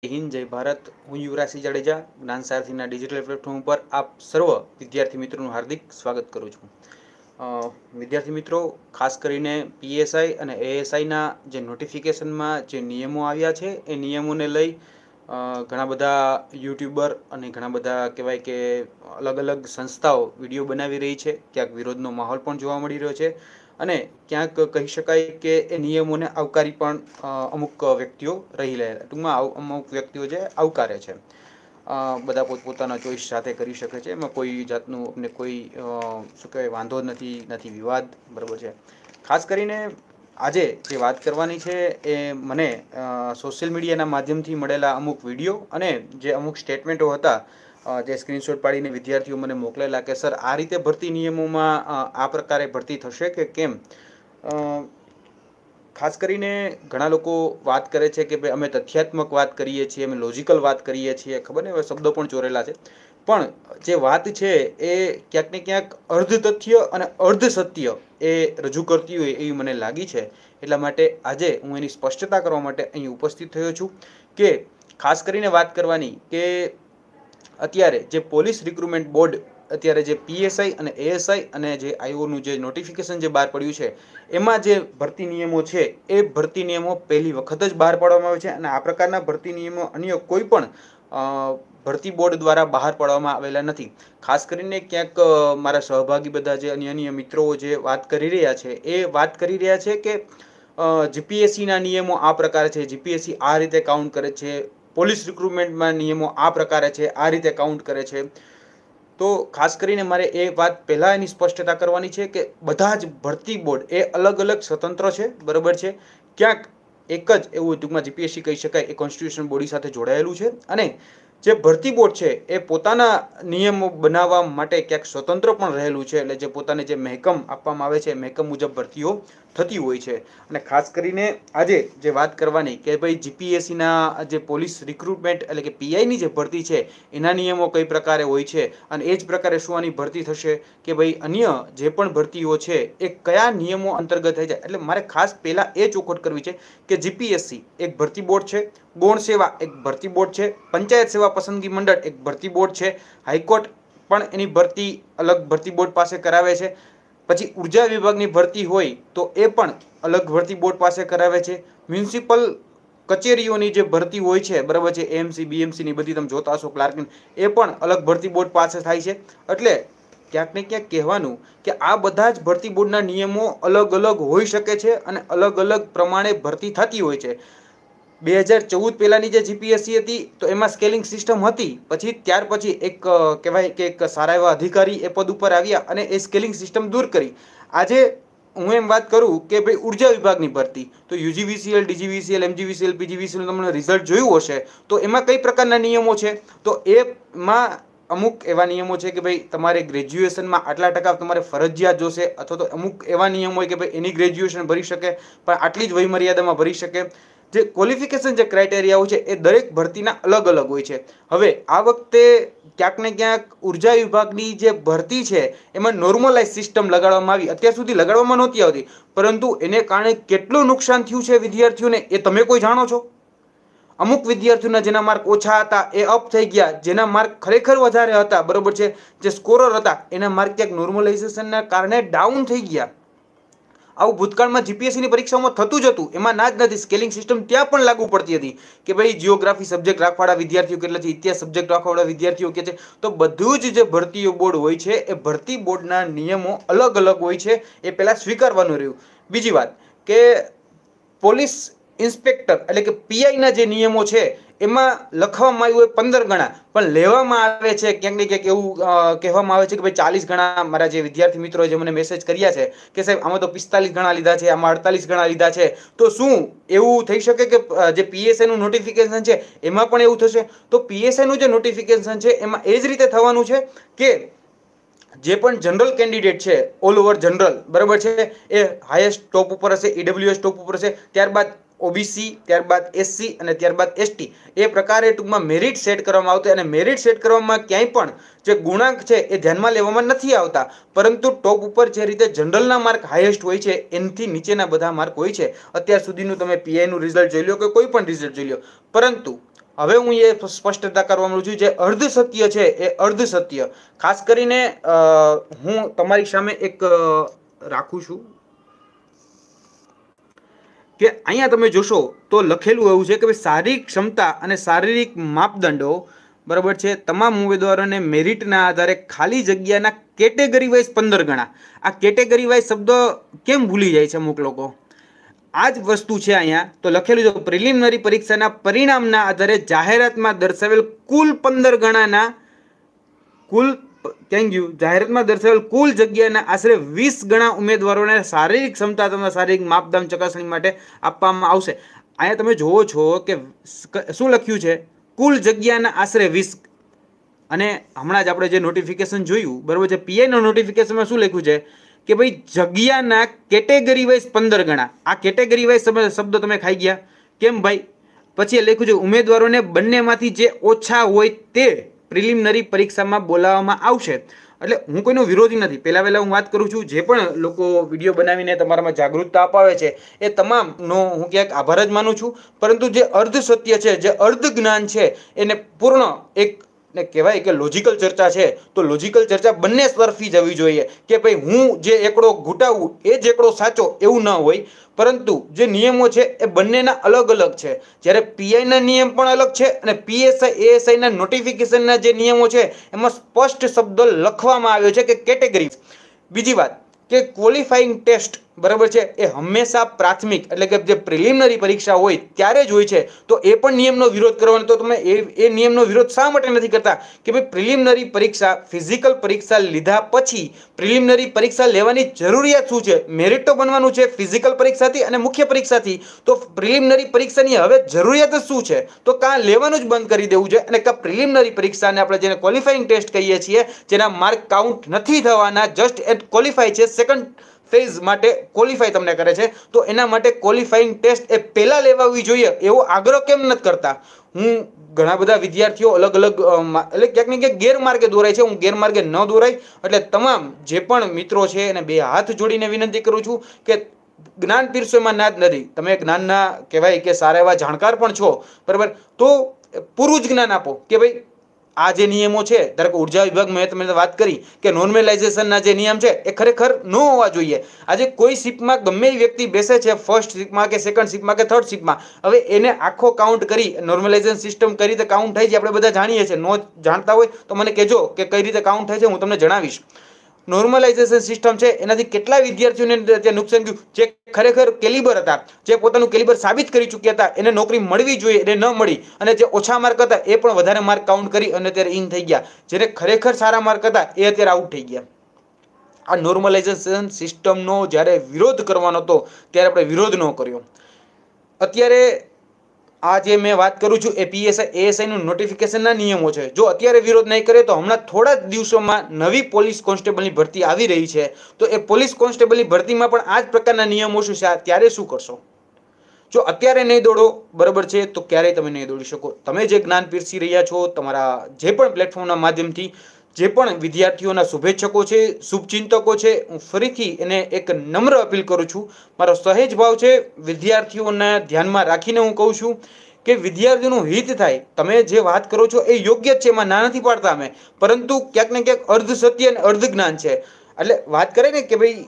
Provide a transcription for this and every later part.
हिंद जय भारत। हूँ युवराज जाडेजा ज्ञान सारथीना डिजिटल प्लेटफॉर्म पर आप सर्व विद्यार्थी मित्रों हार्दिक स्वागत करूँ छूँ। विद्यार्थी मित्रों, खास करीने पीएसआई અને એએસઆઈના જે નોટિફિકેશનમાં જે નિયમો આવ્યા છે એ નિયમોને લઈ ઘણા બધા યુટ્યુબર અને ઘણા બધા કહેવાય કે અલગ અલગ સંસ્થાઓ વિડીયો બનાવી રહી છે। ક્યાંક વિરોધનો માહોલ પણ જોવા મળી રહ્યો છે અને ક્યાંક કહી શકાય કે એ નિયમોને આવકારી પણ અમુક વ્યક્તિઓ રહી રહ્યા, ટૂંકમાં અમુક વ્યક્તિઓ જે આવકારે છે। બધા પોતપોતાના ચોઈસ સાથે કરી શકે છે, એમાં કોઈ જાતનું અમને કોઈ શું કહેવાય વાંધો નથી વિવાદ, બરાબર છે। ખાસ કરીને આજે જે વાત કરવાની છે એ મને સોશિયલ મીડિયાના માધ્યમથી મળેલા અમુક વિડીયો અને જે અમુક સ્ટેટમેન્ટો હતા જે સ્ક્રીનશોટ પાડીને વિદ્યાર્થીઓ મને મોકલેલા કે સર આ રીતે ભરતી નિયમોમાં આ પ્રકારે ભરતી થશે કે કેમ। ખાસ કરીને ઘણા લોકો વાત કરે છે કે ભાઈ અમે તથ્યાત્મક વાત કરીએ છીએ, અમે લોજિકલ વાત કરીએ છીએ, ખબર નહીં હવે શબ્દો પણ ચોરેલા છે, પણ જે વાત છે એ ક્યાંક ને ક્યાંક અર્ધ તથ્ય અને અર્ધ સત્ય એ રજૂ કરતી હોય એવી મને લાગી છે। એટલા માટે આજે હું એની સ્પષ્ટતા કરવા માટે અહીં ઉપસ્થિત થયો છું કે ખાસ કરીને વાત કરવાની કે અત્યારે જે પોલીસ રિક્રુટમેન્ટ બોર્ડ અત્યારે જે પીએસઆઈ અને એએસઆઈ અને જે આઈઓનું જે નોટિફિકેશન જે બહાર પડ્યું છે એમાં જે ભરતી નિયમો છે એ ભરતી નિયમો પહેલી વખત જ બહાર પાડવામાં આવે છે અને આ પ્રકારના ભરતી નિયમો અન્ય કોઈ પણ ભરતી બોર્ડ દ્વારા બહાર પાડવામાં આવેલા નથી। ખાસ કરીને ક્યાંક મારા સહભાગી બધા જે અન્ય મિત્રો જે વાત કરી રહ્યા છે એ વાત કરી રહ્યા છે કે જીપીએસસીના નિયમો આ પ્રકારે છે, જીપીએસસી આ રીતે કાઉન્ટ કરે છે, પોલીસ રિક્રુટમેન્ટમાં નિયમો આ પ્રકારે છે, આ રીતે કાઉન્ટ કરે છે। તો ખાસ કરીને મારે એ વાત પહેલાં એની સ્પષ્ટતા કરવાની છે કે બધા જ ભરતી બોર્ડ એ અલગ અલગ સ્વતંત્ર છે, બરાબર છે। ક્યાંક એક જ એવું ટૂંકમાં જીપીએસસી કહી શકાય એ કોન્સ્ટિટ્યુશન બોડી સાથે જોડાયેલું છે અને જે ભરતી બોર્ડ છે એ પોતાના નિયમો બનાવવા માટે ક્યાંક સ્વતંત્ર પણ રહેલું છે। એટલે જે પોતાને જે મહેકમ આપવામાં આવે છે મહેકમ મુજબ ભરતીઓ થતી હોય છે। અને ખાસ કરીને આજે જે વાત કરવાની કે ભાઈ જીપીએસસીના જે પોલીસ રિક્રુટમેન્ટ એટલે કે પીઆઈની જે ભરતી છે એના નિયમો કઈ પ્રકારે હોય છે અને એ જ પ્રકારે શું આની ભરતી થશે કે ભાઈ અન્ય જે પણ ભરતીઓ છે એ કયા નિયમો અંતર્ગત થઈ જાય। એટલે મારે ખાસ પહેલાં એ ચોખવટ કરવી છે કે જીપીએસસી એક ભરતી બોર્ડ છે, ગૌણ સેવા એક ભરતી બોર્ડ છે, પંચાયત સેવા પસંદગી મંડળ એક ભરતી બોર્ડ છે, હાઈકોર્ટ પણ એની ભરતી અલગ ભરતી બોર્ડ પાસે કરાવે છે, પછી ઉર્જા વિભાગની ભરતી હોય તો એ પણ અલગ ભરતી બોર્ડ પાસે કરાવે છે, મ્યુનિસિપલ કચેરીઓની જે ભરતી હોય છે, બરાબર છે, એએમસી બીએમસીની બધી તમે જોતા હશો ક્લાર્કની, એ પણ અલગ ભરતી બોર્ડ પાસે થાય છે। એટલે ક્યાંક ને ક્યાંક કહેવાનું કે આ બધા જ ભરતી બોર્ડના નિયમો અલગ અલગ હોઈ શકે છે અને અલગ અલગ પ્રમાણે ભરતી થતી હોય છે। 2014 પહેલાની જે જીપીએસસી હતી તો એમાં સ્કેલિંગ સિસ્ટમ હતી, પછી ત્યાર પછી એક કહેવાય કે એક સારા એવા અધિકારી એ પદ ઉપર આવ્યા અને એ સ્કેલિંગ સિસ્ટમ દૂર કરી। આજે હું એમ વાત કરું કે ભાઈ ઉર્જા વિભાગની ભરતી તો યુજીવીસીએલ, ડીજીવીસીએલ, એમજીવીસીએલ, પીજીવીસીએલ તમને રિઝલ્ટ જોયું હશે તો એમાં કઈ પ્રકારના નિયમો છે તો એમાં અમુક એવા નિયમો છે કે ભાઈ તમારે ગ્રેજ્યુએશનમાં આટલા ટકા તમારે ફરજિયાત જોશે, અથવા તો અમુક એવા નિયમો હોય કે ભાઈ એની ગ્રેજ્યુએશન ભરી શકે પણ આટલી જ વયમર્યાદામાં ભરી શકે। જે ક્વોલિફિકેશન જે ક્રાઇટેરિયા હોય છે એ દરેક ભરતીના અલગ અલગ હોય છે। હવે આ વખતે ક્યાંક ને ક્યાંક ઉર્જા વિભાગની જે ભરતી છે એમાં નોર્મલાઇઝ સિસ્ટમ લગાડવામાં આવી, અત્યાર સુધી લગાડવામાં નહોતી આવતી, પરંતુ એને કારણે કેટલું નુકસાન થયું છે વિદ્યાર્થીઓને એ તમે કોઈ જાણો છો? અમુક વિદ્યાર્થીઓના જેના માર્ક ઓછા હતા એ અપ થઈ ગયા, જેના માર્ક ખરેખર વધારે હતા, બરોબર છે, જે સ્કોરર હતા એના માર્ક ક્યાંક નોર્મલાઇઝેશનના કારણે ડાઉન થઈ ગયા। આવું ભૂતકાળમાં જીપીએસસીની પરીક્ષાઓમાં થતું જ હતું, એમાં ના જ નથી, સ્કેલિંગ સિસ્ટમ ત્યાં પણ લાગુ પડતી હતી કે ભાઈ જીઓગ્રાફી સબ્જેક્ટ રાખવાવાળા વિદ્યાર્થીઓ કેટલા છે, ઇતિહાસ સબ્જેક્ટ રાખવાવાળા વિદ્યાર્થીઓ કે છે, તો બધું જ જે ભરતીઓ બોર્ડ હોય છે એ ભરતી બોર્ડના નિયમો અલગ અલગ હોય છે, એ પહેલાં સ્વીકારવાનું રહ્યું। બીજી વાત કે પોલીસ ઇન્સ્પેક્ટર એટલે કે પીઆઈના જે નિયમો છે એમાં લખવામાં આવ્યું હોય 15 ગણા, પણ લેવામાં આવે છે ક્યાંક ને ક્યાંક એવું કહેવામાં આવે છે કે ભાઈ 40 ગણા। મારા જે વિદ્યાર્થી મિત્રો જે મને મેસેજ કર્યા છે કે સાહેબ આમાં તો 45 ગણા લીધા છે, આમાં 48 ગણા લીધા છે, તો શું એવું થઈ શકે કે જે પીએસઆઈનું નોટિફિકેશન છે એમાં પણ એવું થશે? તો પીએસઆઈનું જે નોટિફિકેશન છે એમાં એ જ રીતે થવાનું છે કે જે પણ જનરલ કેન્ડિડેટ છે ઓલ ઓવર જનરલ, બરાબર છે, એ હાઈએસ્ટ ટોપ ઉપર હશે, ઈડબ્લ્યુએસ ટોપ ઉપર હશે, ત્યારબાદ ઓબીસી, ત્યારબાદ એસસી અને ત્યારબાદ એસટી, એ પ્રકારે ટૂંકમાં મેરિટ સેટ કરવામાં આવશે અને મેરિટ સેટ કરવામાં ક્યાંય પણ જે ગુણાંક છે એ ધ્યાનમાં લેવામાં નથી આવતા, પરંતુ ટોપ ઉપર જે રીતે જનરલના માર્ક હાઈએસ્ટ હોય છે એનાથી નીચેના બધા માર્ક હોય છે। અત્યાર સુધીનું તમે પીઆઈનું રિઝલ્ટ જોઈ લો કે કોઈ પણ રિઝલ્ટ જોઈ લો, પરંતુ હવે હું એ સ્પષ્ટતા કરવા માંગુ છું, જે અર્ધ સત્ય છે એ અર્ધ સત્ય. ખાસ કરીને હું તમારી સામે એક રાખું છું કે અહીંયા તમે જોશો તો લખેલું એવું છે કે ભાઈ શારીરિક ક્ષમતા અને શારીરિક માપદંડો બરાબર છે તમામ ઉમેદવારોને મેરિટના આધારે ખાલી જગ્યાના કેટેગરી વાઇઝ 15 ગણા. આ કેટેગરી વાઇઝ શબ્દ કેમ ભૂલી જાય છે અમુક લોકો? આ જ વસ્તુ છે અહીંયા તો લખેલું છે, પ્રિલિમિનરી પરીક્ષાના પરિણામના આધારે જાહેરાતમાં દર્શાવેલ કુલ 15 ગણાના કુલ જાહેરાતમાં દર્શાવેલ કુલ જગ્યાના આશરે 20 ગણા ઉમેદવારોને શારીરિક ક્ષમતા તથા શારીરિક માપદંડ ચકાસણી માટે આપવામાં આવશે. અહીંયા તમે જોવો છો કે શું લખ્યું છે? કુલ જગ્યાના આશરે 20. અને હમણાં જ આપણે જે નોટિફિકેશન જોયું બરાબર છે, પીઆઈનો નોટિફિકેશનમાં શું લખ્યું છે કે ભાઈ જગ્યાના કેટેગરી વાઇઝ 15 ગણા. આ કેટેગરી વાઇઝ શબ્દ તમે ખાઈ ગયા કેમ ભાઈ? પછી લખ્યું છે ઉમેદવારોને બંનેમાંથી જે ઓછા હોય તે પ્રિલિમિનરી પરીક્ષામાં બોલાવવામાં આવશે. એટલે હું કોઈનો વિરોધી નથી. પહેલા હું વાત કરું છું, જે પણ લોકો વિડીયો બનાવીને તમારામાં જાગૃતતા અપાવે છે એ તમામનો હું ક્યાંક આભાર જ માનું છું. પરંતુ જે અર્ધ સત્ય છે, જે અર્ધ જ્ઞાન છે, એને પૂર્ણ એક ને કહેવાય કે લોજિકલ ચર્ચા છે, તો લોજિકલ ચર્ચા બંને તરફી જવી જોઈએ કે ભાઈ હું જે એકડો ઘૂંટાવું એ જ એકડો સાચો એવું ન હોય. પરંતુ જે નિયમો છે એ બંનેના અલગ અલગ છે. જ્યારે પીઆઈના નિયમ પણ અલગ છે અને પીએસઆઈ એએસઆઈના નોટિફિકેશનના જે નિયમો છે એમાં સ્પષ્ટ શબ્દ લખવામાં આવ્યો છે કે કેટેગરી. બીજી વાત કે ક્વોલિફાઈંગ ટેસ્ટ બરાબર છે એ હંમેશા પ્રાથમિક એટલે કે જે પ્રિલિમિનરી પરીક્ષા હોય ત્યારે જ હોય છે. તો એ પણ નિયમનો વિરોધ કરવાનો, તો તમે એ નિયમનો વિરોધ શા માટે નથી કરતા કે ભાઈ પ્રિલિમિનરી પરીક્ષા ફિઝિકલ પરીક્ષા લીધા પછી પ્રિલિમિનરી પરીક્ષા લેવાની જરૂરિયાત શું છે? મેરિટ તો બનવાનું છે ફિઝિકલ પરીક્ષાથી અને મુખ્ય પરીક્ષાથી. તો પ્રિલિમિનરી પરીક્ષાની હવે જરૂરિયાત જ શું છે? તો કાં લેવાનું જ બંધ કરી દેવું છે અને કાં પ્રિલિમિનરી પરીક્ષાને આપણે જેને ક્વોલિફાઈંગ ટેસ્ટ કહીએ છીએ, જેના માર્ક કાઉન્ટ નથી થવાના, જસ્ટ એટ ક્વોલિફાય છે, સેકન્ડ ફેઝ માટે ક્વોલિફાય તમને કરે છે, તો એના માટે ક્વોલિફાઈંગ ટેસ્ટ એ પહેલા લેવાવી જોઈએ એવો આગ્રહ કેમ નથી કરતા? હું ઘણા બધા વિદ્યાર્થીઓ અલગ અલગ એટલે ક્યાંક ને ક્યાંક ગેરમાર્ગે દોરાય છે. હું ગેરમાર્ગે ન દોરાય એટલે તમામ જે પણ મિત્રો છે એને બે હાથ જોડીને વિનંતી કરું છું કે જ્ઞાન પીરસોમાં ના જ નથી. તમે જ્ઞાનના કહેવાય કે સારા એવા જાણકાર પણ છો બરાબર, તો પૂરું જ જ્ઞાન આપો કે ભાઈ આ જે નિયમો છે, ધારો કે ઉર્જા વિભાગ મેં તમને વાત કરી કે નોર્મલાઇઝેશનના જે નિયમ છે એ ખરેખર ન હોવા જોઈએ. આજે કોઈ શિપમાં ગમે એ વ્યક્તિ બેસે છે, ફર્સ્ટ શિપમાં કે સેકન્ડ શિપમાં કે થર્ડ શિપમાં, હવે એને આખો કાઉન્ટ કરી નોર્મલાઇઝેશન સિસ્ટમ કઈ રીતે કાઉન્ટ થાય છે આપણે બધા જાણીએ છીએ. નો જાણતા હોય તો મને કહેજો કે કઈ રીતે કાઉન્ટ થાય છે, હું તમને જણાવીશ. નોર્મલાઇઝેશન સિસ્ટમ છે એનાથી કેટલા વિદ્યાર્થીઓને ત્યાં નુકસાન થયું? જે ખરેખર કેલિબર હતા, જે પોતાનું કેલિબર સાબિત કરી ચૂક્યા હતા, એને નોકરી મળવી જોઈએ એને ન મળી, અને જે ઓછા માર્ક હતા એ પણ વધારે માર્ક કાઉન્ટ કરી અને અત્યારે ઇન થઈ ગયા. જેને ખરેખર સારા માર્ક હતા એ અત્યારે આઉટ થઈ ગયા. આ નોર્મલાઇઝેશન સિસ્ટમનો જ્યારે વિરોધ કરવાનો હતો ત્યારે આપણે વિરોધ ન કર્યો. અત્યારે આ જે મેં વાત કરું છું એ પીએસઆઈ એએસઆઈનું નોટિફિકેશનના નિયમો છે. જો અત્યારે વિરોધ નહીં કરે તો હમણાં થોડા જ દિવસોમાં નવી પોલીસ કોન્સ્ટેબલની ભરતી આવી રહી છે. તો એ પોલીસ કોન્સ્ટેબલની ભરતીમાં પણ આ જ પ્રકારના નિયમો શું છે, ત્યારે શું કરશો? જો અત્યારે નહીં દોડો બરાબર છે તો ક્યારેય તમે નહીં દોડી શકો. તમે જે જ્ઞાન પીરસી રહ્યા છો તમારા જે પણ પ્લેટફોર્મના માધ્યમથી, જે પણ વિદ્યાર્થીઓના શુભેચ્છકો છે, શુભચિંતકો છે, હું ફરીથી એને એક નમ્ર અપીલ કરું છું. મારો સહેજ ભાવ છે, વિદ્યાર્થીઓને ધ્યાનમાં રાખીને હું કહું છું કે વિદ્યાર્થીઓનું હિત થાય. તમે જે વાત કરો છો એ યોગ્ય જ છે, એમાં ના નથી પાડતા અમે, પરંતુ ક્યાંક ને ક્યાંક અર્ધ સત્ય અને અર્ધ જ્ઞાન છે. એટલે વાત કરે ને કે ભાઈ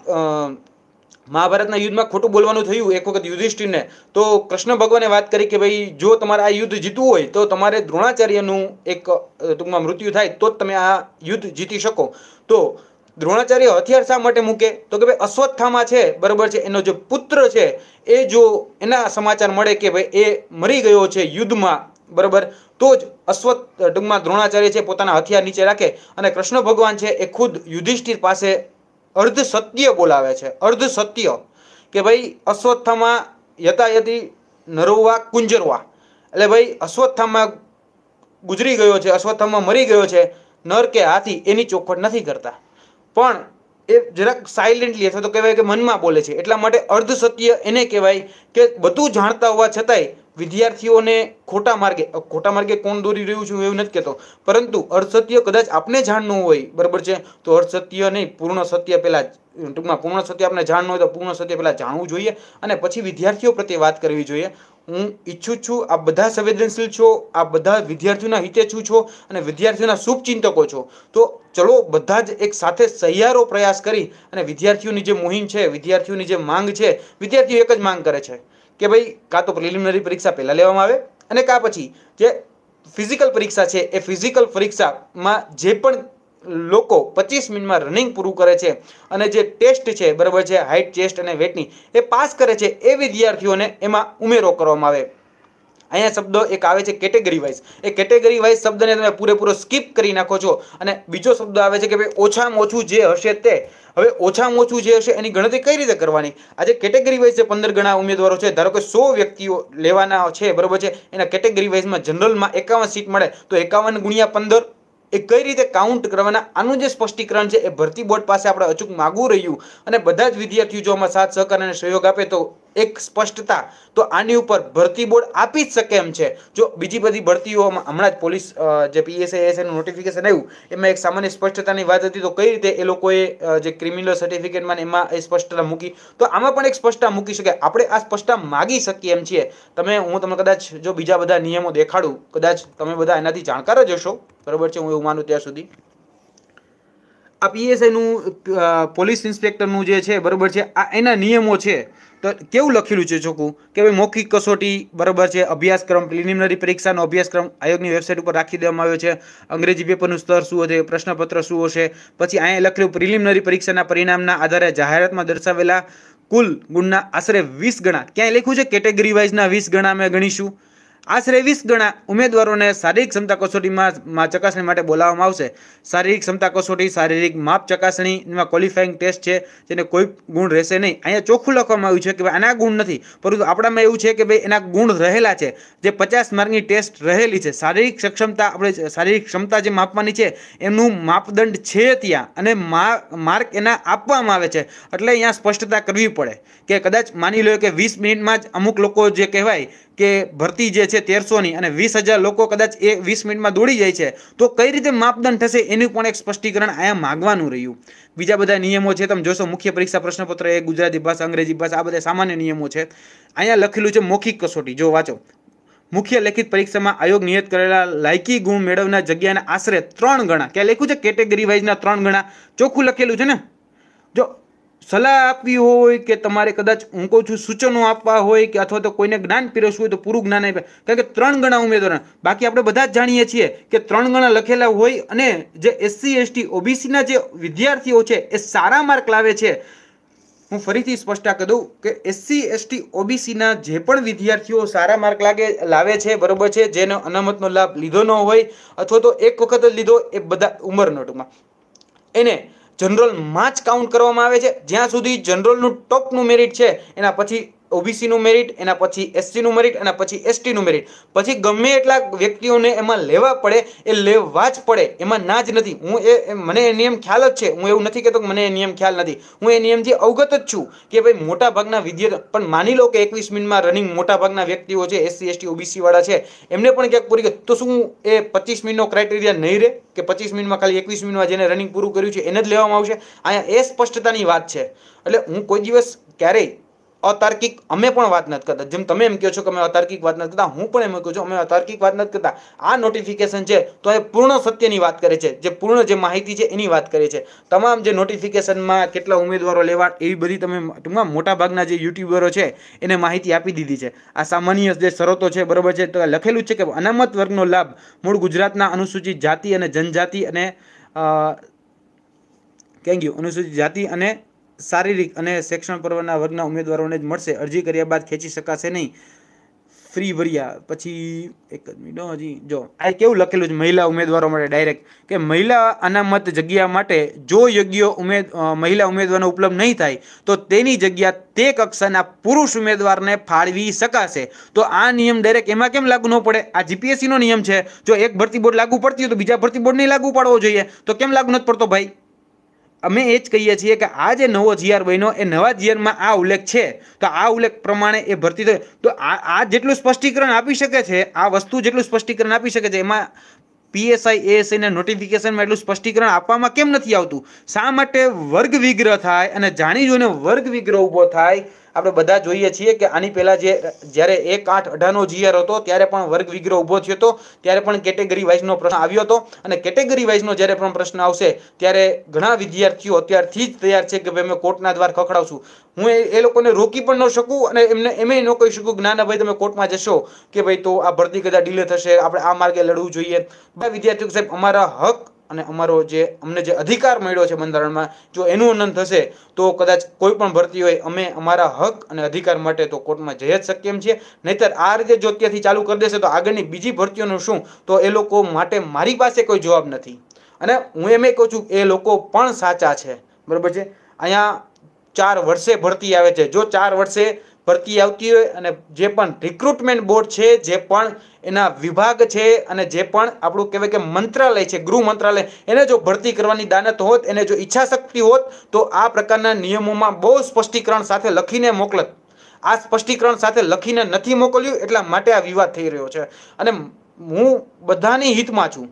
મહાભારતના યુદ્ધમાં ખોટું બોલવાનું થયું એક વખત યુધિષ્ઠિરને, તો કૃષ્ણ ભગવાને વાત કરી કે ભાઈ જો તમારે આ યુદ્ધ જીતવું હોય તો તમારે દ્રોણાચાર્યનું એક ટૂંકમાં મૃત્યુ થાય તો જ તમે આ યુદ્ધ જીતી શકો. તો દ્રોણાચાર્ય હથિયાર શા માટે મૂકે? તો કે ભાઈ અશ્વત્થામા છે બરાબર છે, એનો જે પુત્ર છે એ જો એના સમાચાર મળે કે ભાઈ એ મરી ગયો છે યુદ્ધમાં બરાબર, તો જ ટૂંકમાં દ્રોણાચાર્ય છે પોતાના હથિયાર નીચે રાખે. અને કૃષ્ણ ભગવાન છે એ ખુદ યુધિષ્ઠિર પાસે અર્ધ સત્ય બોલાવે છે, અર્ધ સત્ય કે ભાઈ અશ્વત્થામા યતાયતિ નરોવા કુંજરવા, એટલે ભાઈ અશ્વત્થામા ગુજરી ગયો છે, અશ્વત્થામા મરી ગયો છે, નર કે હાથી એની ચોખવટ નથી કરતા, પણ એ જરાક સાયલેન્ટલી અથવા તો કહેવાય કે મનમાં બોલે છે. એટલા માટે અર્ધ સત્ય એને કહેવાય કે બધું જાણતા હોવા છતાંય વિદ્યાર્થીઓને ખોટા માર્ગે કોણ દોરી રહ્યું છું એવું નથી કહેતો, પરંતુ અર્ધ સત્ય કદાચ આપને જાણવું હોય બરાબર છે તો અર્ધ સત્ય નહીં, પૂર્ણ સત્ય પહેલા, ટૂંકમાં પૂર્ણ સત્ય આપણે જાણવું હોય તો પૂર્ણ સત્ય પહેલા જાણવું જોઈએ અને પછી વિદ્યાર્થીઓ પ્રત્યે વાત કરવી જોઈએ. હું ઈચ્છું છું આ બધા સંવેદનશીલ છો, આ બધા વિદ્યાર્થીઓના હિતેચ્છુ છો અને વિદ્યાર્થીઓના શુભચિંતકો છો, તો ચલો બધા જ એક સાથે સહિયારો પ્રયાસ કરી અને વિદ્યાર્થીઓની જે મુહિમ છે, વિદ્યાર્થીઓની જે માંગ છે, વિદ્યાર્થીઓ એક જ માંગ કરે છે કે ભાઈ કાં તો પ્રિલિમિનરી પરીક્ષા પહેલાં લેવામાં આવે અને કાં પછી જે ફિઝિકલ પરીક્ષા છે એ ફિઝિકલ પરીક્ષામાં જે પણ લોકો 25 મિનિટમાં રનિંગ પૂરું કરે છે અને જે ટેસ્ટ છે બરાબર છે હાઇટ ચેસ્ટ અને વેટની એ પાસ કરે છે એ વિદ્યાર્થીઓને એમાં ઉમેરો કરવામાં આવે. અહીંયા શબ્દ એક આવે છે કેટેગરી વાઇઝ. એ કેટેગરી વાઇઝ શબ્દને તમે પૂરેપૂરો સ્કીપ કરી નાખો છો અને બીજો શબ્દ આવે છે કે ભાઈ ઓછામાં ઓછું જે હશે તે. હવે ઓછામાં ઓછું જે હશે એની ગણતરી કઈ રીતે કરવાની? આજે કેટેગરી વાઇઝ જે 15 ગણા ઉમેદવારો છે, ધારો કે 100 વ્યક્તિઓ લેવાના છે બરોબર છે, એના કેટેગરી વાઇઝમાં જનરલમાં 51 સીટ મળે તો 51 ગુણ્યા 15 એ કઈ રીતે કાઉન્ટ કરવાના, આનું જે સ્પષ્ટીકરણ છે એ ભરતી બોર્ડ પાસે આપણે અચૂક માગવું રહ્યું અને બધા જ વિદ્યાર્થીઓ જો આમાં સાથ સહકાર અને સહયોગ આપે તો એક સ્પષ્ટતા તો આની ઉપર ભરતી બોર્ડ આપી જ શકે એમ છે. જો બીજી બધી ભરતીઓમાં હમણાં જ પોલીસ જે પીએસઆઈ એસઆઈનું નોટિફિકેશન આવ્યું એમાં એક સામાન્ય સ્પષ્ટતાની વાત હતી, તો કઈ રીતે એ લોકોએ જે ક્રિમિનલ સર્ટિફિકેટમાં એમાં એ સ્પષ્ટતા મૂકી, તો આમાં પણ એક સ્પષ્ટતા મૂકી શકે. આપણે આ સ્પષ્ટતા માગી શકીએ એમ છીએ. હું તમને કદાચ જો બીજા બધા નિયમો દેખાડું, કદાચ તમે બધા એનાથી જાણકાર જ હશો બરોબર છે, હું એવું માનું ત્યાં સુધી. આ પીએસઆઈનું પોલીસ ઇન્સ્પેક્ટરનું જે છે બરોબર છે, આ એના નિયમો છે. તો કેવું લખેલું છે ચોખ્ખું કે ભાઈ મૌખિક કસોટી બરોબર છે, અભ્યાસક્રમ પ્રિલિમિનરી પરીક્ષાનો અભ્યાસક્રમ આયોગની વેબસાઇટ ઉપર રાખી દેવામાં આવ્યો છે. અંગ્રેજી પેપરનું સ્તર શું હશે, પ્રશ્નપત્ર શું હશે, પછી અહીંયા લખેલું પ્રિલિમિનરી પરીક્ષાના પરિણામના આધારે જાહેરાતમાં દર્શાવેલા કુલ ગુણના આશરે 20 ગણા, ક્યાંય લખ્યું છે કેટેગરી વાઇઝના 20 ગણા અમે ગણીશું, આશરે 20 ગણા ઉમેદવારોને શારીરિક ક્ષમતા કસોટીમાં ચકાસણી માટે બોલાવવામાં આવશે. શારીરિક ક્ષમતા કસોટી શારીરિક માપ ચકાસણીમાં ક્વોલિફાઈંગ ટેસ્ટ છે જેને કોઈ ગુણ રહેશે નહીં. અહીંયા ચોખ્ખું લખવામાં આવ્યું છે કે ભાઈ આના ગુણ નથી, પરંતુ આપણામાં એવું છે કે ભાઈ એના ગુણ રહેલા છે. જે 50 માર્કની ટેસ્ટ રહેલી છે, શારીરિક સક્ષમતા આપણે શારીરિક ક્ષમતા જે માપવાની છે એનું માપદંડ છે ત્યાં અને માર્ક એના આપવામાં આવે છે. એટલે અહીંયા સ્પષ્ટતા કરવી પડે કે કદાચ માની લો કે 20 મિનિટમાં જ અમુક લોકો જે કહેવાય કે ભરતી જે છે 1300ની અને 20,000 લોકો કદાચ એ 20 મિનિટમાં દોડી જાય છે, તો કઈ રીતે માપદંડ થશે એનું પણ એક સ્પષ્ટીકરણ અહીંયા માગવાનું રહ્યું. બીજા બધા નિયમો છે તમે જોશો, મુખ્ય પરીક્ષા પ્રશ્નપત્ર એ ગુજરાતી ભાષા અંગ્રેજી ભાષા આ બધા સામાન્ય નિયમો છે. અહીંયા લખેલું છે મૌખિક કસોટી, જો વાંચો. મુખ્ય લેખિત પરીક્ષામાં આયોગ નિયત કરેલા લાયકી ગુણ મેળવનાર જગ્યાના આશરે 3 ગણા, ક્યાં લખ્યું છે કેટેગરી વાઇઝના 3 ગણા, ચોખ્ખું લખેલું છે ને. જો સલાહ આપવી હોય કે તમારે કદાચ હું કહું છું સૂચનો આપવા હોય કે અથવા તો કોઈને જ્ઞાન પીરસવું હોય તો પૂરું જ્ઞાન આપે, કારણ કે 3 ગણા ઉમેદવાર. બાકી આપણે બધા જ જાણીએ છીએ કે 3 ગણા લખેલા હોય અને જે એસસી એસટી ઓબીસીના જે વિદ્યાર્થીઓ છે એ સારા માર્ક લાવે છે. હું ફરીથી સ્પષ્ટ કરી દઉં કે એસસી એસટી ઓબીસીના જે પણ વિદ્યાર્થીઓ સારા માર્ક લાવે છે બરોબર છે, જેનો અનામતનો લાભ લીધો ન હોય અથવા તો એક વખત જ લીધો, એ બધા ઉંમરનો ટૂંકમાં એને જનરલમાં જ કાઉન્ટ કરવામાં આવે છે. જ્યાં સુધી જનરલનું ટોપનું મેરિટ છે એના પછી ઓબીસીનું મેરિટ, એના પછી એસસીનું મેરિટ, એના પછી એસટીનું મેરિટ, પછી ગમે એટલા વ્યક્તિઓને એમાં લેવા પડે એ લેવા જ પડે, એમાં ના જ નથી. મને એ નિયમ ખ્યાલ જ છે, હું એવું નથી કહેતો કે મને એ નિયમ ખ્યાલ નથી, હું એ નિયમથી અવગત જ છું કે ભાઈ મોટા ભાગના વિદ્યાર્થીઓ પણ માની લો કે 21 મિનિટમાં રનિંગ મોટા ભાગના વ્યક્તિઓ છે એસસી એસટી ઓબીસી વાળા છે, એમને પણ ક્યાંક પૂરી કરી, તો શું એ 25 મિનિટનો ક્રાઇટેરિયા નહીં રહે કે 25 મિનિટમાં ખાલી 21 મિનિટમાં જેને રનિંગ પૂરું કર્યું છે એને જ લેવામાં આવશે? અહીંયા એ સ્પષ્ટતાની વાત છે. એટલે હું કોઈ દિવસ ક્યારેય અતાર્કિક અમે પણ વાત નથી કરતા, જેમ તમે એમ કહો છો કે અમે અતાર્કિક વાત નથી કરતા, હું પણ એમ કહું છું અમે અતાર્કિક વાત નથી કરતા. આ નોટિફિકેશન છે તો એ પૂર્ણ સત્યની વાત કરે છે, જે પૂર્ણ જે માહિતી છે એની વાત કરે છે. તમામ જે નોટિફિકેશનમાં કેટલા ઉમેદવારો લેવા એવી બધી તમે ટૂંકમાં મોટા ભાગના જે યુટ્યુબરો છે એને માહિતી આપી દીધી છે. આ સામાન્ય જે શરતો છે બરોબર છે, તો લખેલું છે કે અનામત વર્ગનો લાભ મૂળ ગુજરાતના અનુસૂચિત જાતિ અને જનજાતિ અને અનુસૂચિત જાતિ અને શારીરિક અને શૈક્ષણ પરવાના વર્ગના ઉમેદવારોને જ મળશે. અરજી કર્યા બાદ ખેંચી શકાશે નહીં. ફ્રી ભર્યા પછી એક જ મિનિટ હજી જો આ કેવું લખેલું છે મહિલા ઉમેદવારો માટે ડાયરેક્ટ કે મહિલા અનામત જગ્યા માટે જો યોગ્ય મહિલા ઉમેદવારનો ઉપલબ્ધ નહીં થાય તો તેની જગ્યા તે કક્ષાના પુરુષ ઉમેદવારને ફાળવી શકાશે. તો આ નિયમ ડાયરેક્ટ એમાં કેમ લાગુ ન પડે? આ જીપીએસસીનો નિયમ છે. જો એક ભરતી બોર્ડ લાગુ પડતી હોય તો બીજા ભરતી બોર્ડ નહીં લાગુ પાડવો જોઈએ, તો કેમ લાગુ નથી પડતો ભાઈ? અમે એ જ કહીએ છીએ કે આ જે નવો જીઆર બન્યો એ નવા જીઆરમાં આ ઉલ્લેખ છે, તો આ ઉલ્લેખ પ્રમાણે એ ભરતી થાય. તો આ જેટલું સ્પષ્ટીકરણ આપી શકે છે, આ વસ્તુ જેટલું સ્પષ્ટીકરણ આપી શકે છે, એમાં પીએસઆઈ એએસઆઈના નોટિફિકેશનમાં એટલું સ્પષ્ટીકરણ આપવામાં કેમ નથી આવતું? શા માટે વર્ગ વિગ્રહ થાય અને જાણી જોઈને વર્ગ વિગ્રહ ઊભો થાય? આપણે બધા જોઈએ છીએ કે આની પહેલાં જ્યારે 1.8.18નો GR હતો ત્યારે પણ વર્ગ વિગ્રહ ઊભો થયો હતો, ત્યારે પણ કેટેગરી વાઇઝનો પ્રશ્ન આવ્યો હતો. અને કેટેગરી વાઇઝનો જ્યારે પણ પ્રશ્ન આવશે ત્યારે ઘણા વિદ્યાર્થીઓ અત્યારથી જ તૈયાર છે કે ભાઈ અમે કોર્ટના દ્વાર ખખડાવશું. હું એ લોકોને રોકી પણ ન શકું અને એમ ન કહી શકું કે ના ભાઈ તમે કોર્ટમાં જશો કે ભાઈ તો આ ભરતી કદાચ ડિલે થશે, આપણે આ માર્ગે લડવું જોઈએ. બધા વિદ્યાર્થીઓ સાહેબ અમારા હક અને અમને જે અધિકાર મળ્યો છે બંધારણમાં, જો એનું ઉલ્લંઘન થશે તો કદાચ કોઈ પણ ભરતી હોય અમે અમારા હક અને અધિકાર માટે તો કોર્ટમાં જઈ જ શકીએ એમ છીએ. નહીતર આ રીતે જો અત્યારથી ચાલુ કરી દેશે તો આગળની બીજી ભરતીઓનું શું, તો એ લોકો માટે મારી પાસે કોઈ જવાબ નથી. અને હું એમ કહું છું એ લોકો પણ સાચા છે, બરાબર છે. અહીંયા 4 વર્ષે ભરતી આવે છે. જો 4 વર્ષે ભરતી આવતી હોય અને જે પણ રિક્રુટમેન્ટ બોર્ડ છે, જે પણ એના વિભાગ છે અને જે પણ આપણું કહેવાય કે મંત્રાલય છે, ગૃહ મંત્રાલય, એને જો ભરતી કરવાની દાનત હોત, એને જો ઈચ્છા શક્તિ હોત તો આ પ્રકારના નિયમોમાં બહુ સ્પષ્ટીકરણ સાથે લખીને મોકલત. આ સ્પષ્ટીકરણ સાથે લખીને નથી મોકલ્યું એટલા માટે આ વિવાદ થઈ રહ્યો છે. અને હું બધાની હિતમાં છું.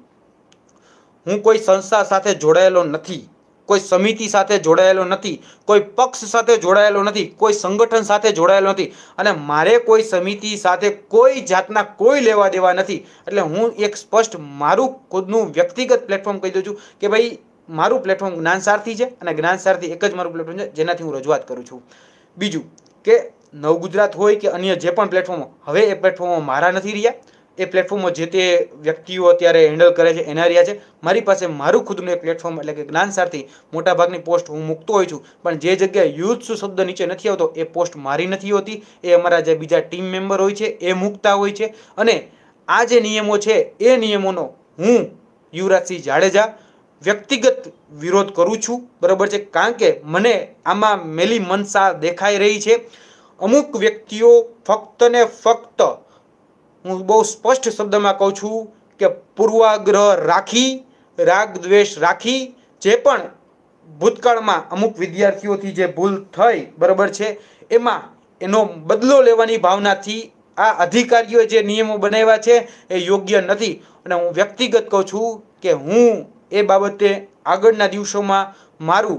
હું કોઈ સંસ્થા સાથે જોડાયેલો નથી, કોઈ સમિતિ સાથે જોડાયેલો નથી, કોઈ પક્ષ સાથે જોડાયેલો નથી, કોઈ સંગઠન સાથે જોડાયેલો નથી અને મારે કોઈ સમિતિ સાથે કોઈ જાતના કોઈ લેવા દેવા નથી. એટલે હું એક સ્પષ્ટ મારું ખુદનું વ્યક્તિગત પ્લેટફોર્મ કહી દઉં છું કે ભાઈ મારું પ્લેટફોર્મ જ્ઞાનસારથી છે અને જ્ઞાનસારથી એક જ મારું પ્લેટફોર્મ છે જેનાથી હું રજૂઆત કરું છું. બીજું કે નવગુજરાત હોય કે અન્ય જે પણ પ્લેટફોર્મો, હવે એ પ્લેટફોર્મો મારા નથી રહ્યા. એ પ્લેટફોર્મો જે તે વ્યક્તિઓ અત્યારે હેન્ડલ કરે છે એના રહ્યા છે. મારી પાસે મારું ખુદનું એક પ્લેટફોર્મ એટલે કે જ્ઞાનસારથી મોટાભાગની પોસ્ટ હું મૂકતો હોઉં છું, પણ જે જગ્યાએ યુથ શબ્દ નીચે નથી આવતો એ પોસ્ટ મારી નથી હોતી, એ અમારા જે બીજા ટીમ મેમ્બર હોય છે એ મૂકતા હોય છે. અને આ જે નિયમો છે એ નિયમોનો હું યુવરાજસિંહ જાડેજા વ્યક્તિગત વિરોધ કરું છું, બરાબર છે. કારણ કે મને આમાં મેલી મનસા દેખાઈ રહી છે. અમુક વ્યક્તિઓ ફક્ત ને ફક્ત, હું બહુ સ્પષ્ટ શબ્દમાં કહું છું કે પૂર્વાગ્રહ રાખી, રાગ દ્વેષ રાખી, જે પણ ભૂતકાળમાં અમુક વિદ્યાર્થીઓથી જે ભૂલ થઈ, બરાબર છે, એમાં એનો બદલો લેવાની ભાવનાથી આ અધિકારીઓએ જે નિયમો બનાવ્યા છે એ યોગ્ય નથી. અને હું વ્યક્તિગત કહું છું કે હું એ બાબતે આગળના દિવસોમાં મારું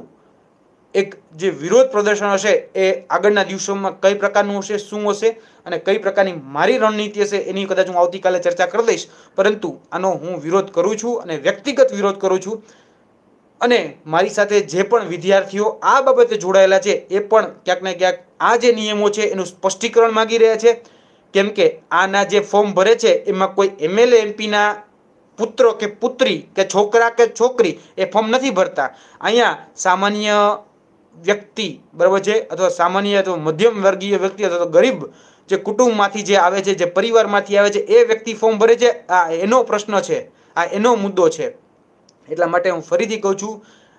એક જે વિરોધ પ્રદર્શન હશે એ આગળના દિવસોમાં કઈ પ્રકારનું હશે, શું હશે અને કઈ પ્રકારની મારી રણનીતિ હશે એની કદાચ હું આવતીકાલે ચર્ચા કરી દઈશ. પરંતુ આનો હું વિરોધ કરું છું અને વ્યક્તિગત વિરોધ કરું છું. અને મારી સાથે જે પણ વિદ્યાર્થીઓ આ બાબતે જોડાયેલા છે એ પણ ક્યાંક ને ક્યાંક આ જે નિયમો છે એનું સ્પષ્ટીકરણ માગી રહ્યા છે. કેમ કે આના જે ફોર્મ ભરે છે એમાં કોઈ MLA MPના પુત્ર કે પુત્રી કે છોકરા કે છોકરી એ ફોર્મ નથી ભરતા. અહીંયા સામાન્ય વ્યક્તિ, બરાબર છે, અથવા સામાન્ય અથવા મધ્યમ વર્ગીય વ્યક્તિ અથવા તો ગરીબ જે કુટુંબમાંથી જે આવે છે, જે પરિવારમાંથી આવે છે એ વ્યક્તિ ફોર્મ ભરે છે. આ એનો પ્રશ્ન છે, આ એનો મુદ્દો છે. એટલા માટે હું ફરીથી કહું છું,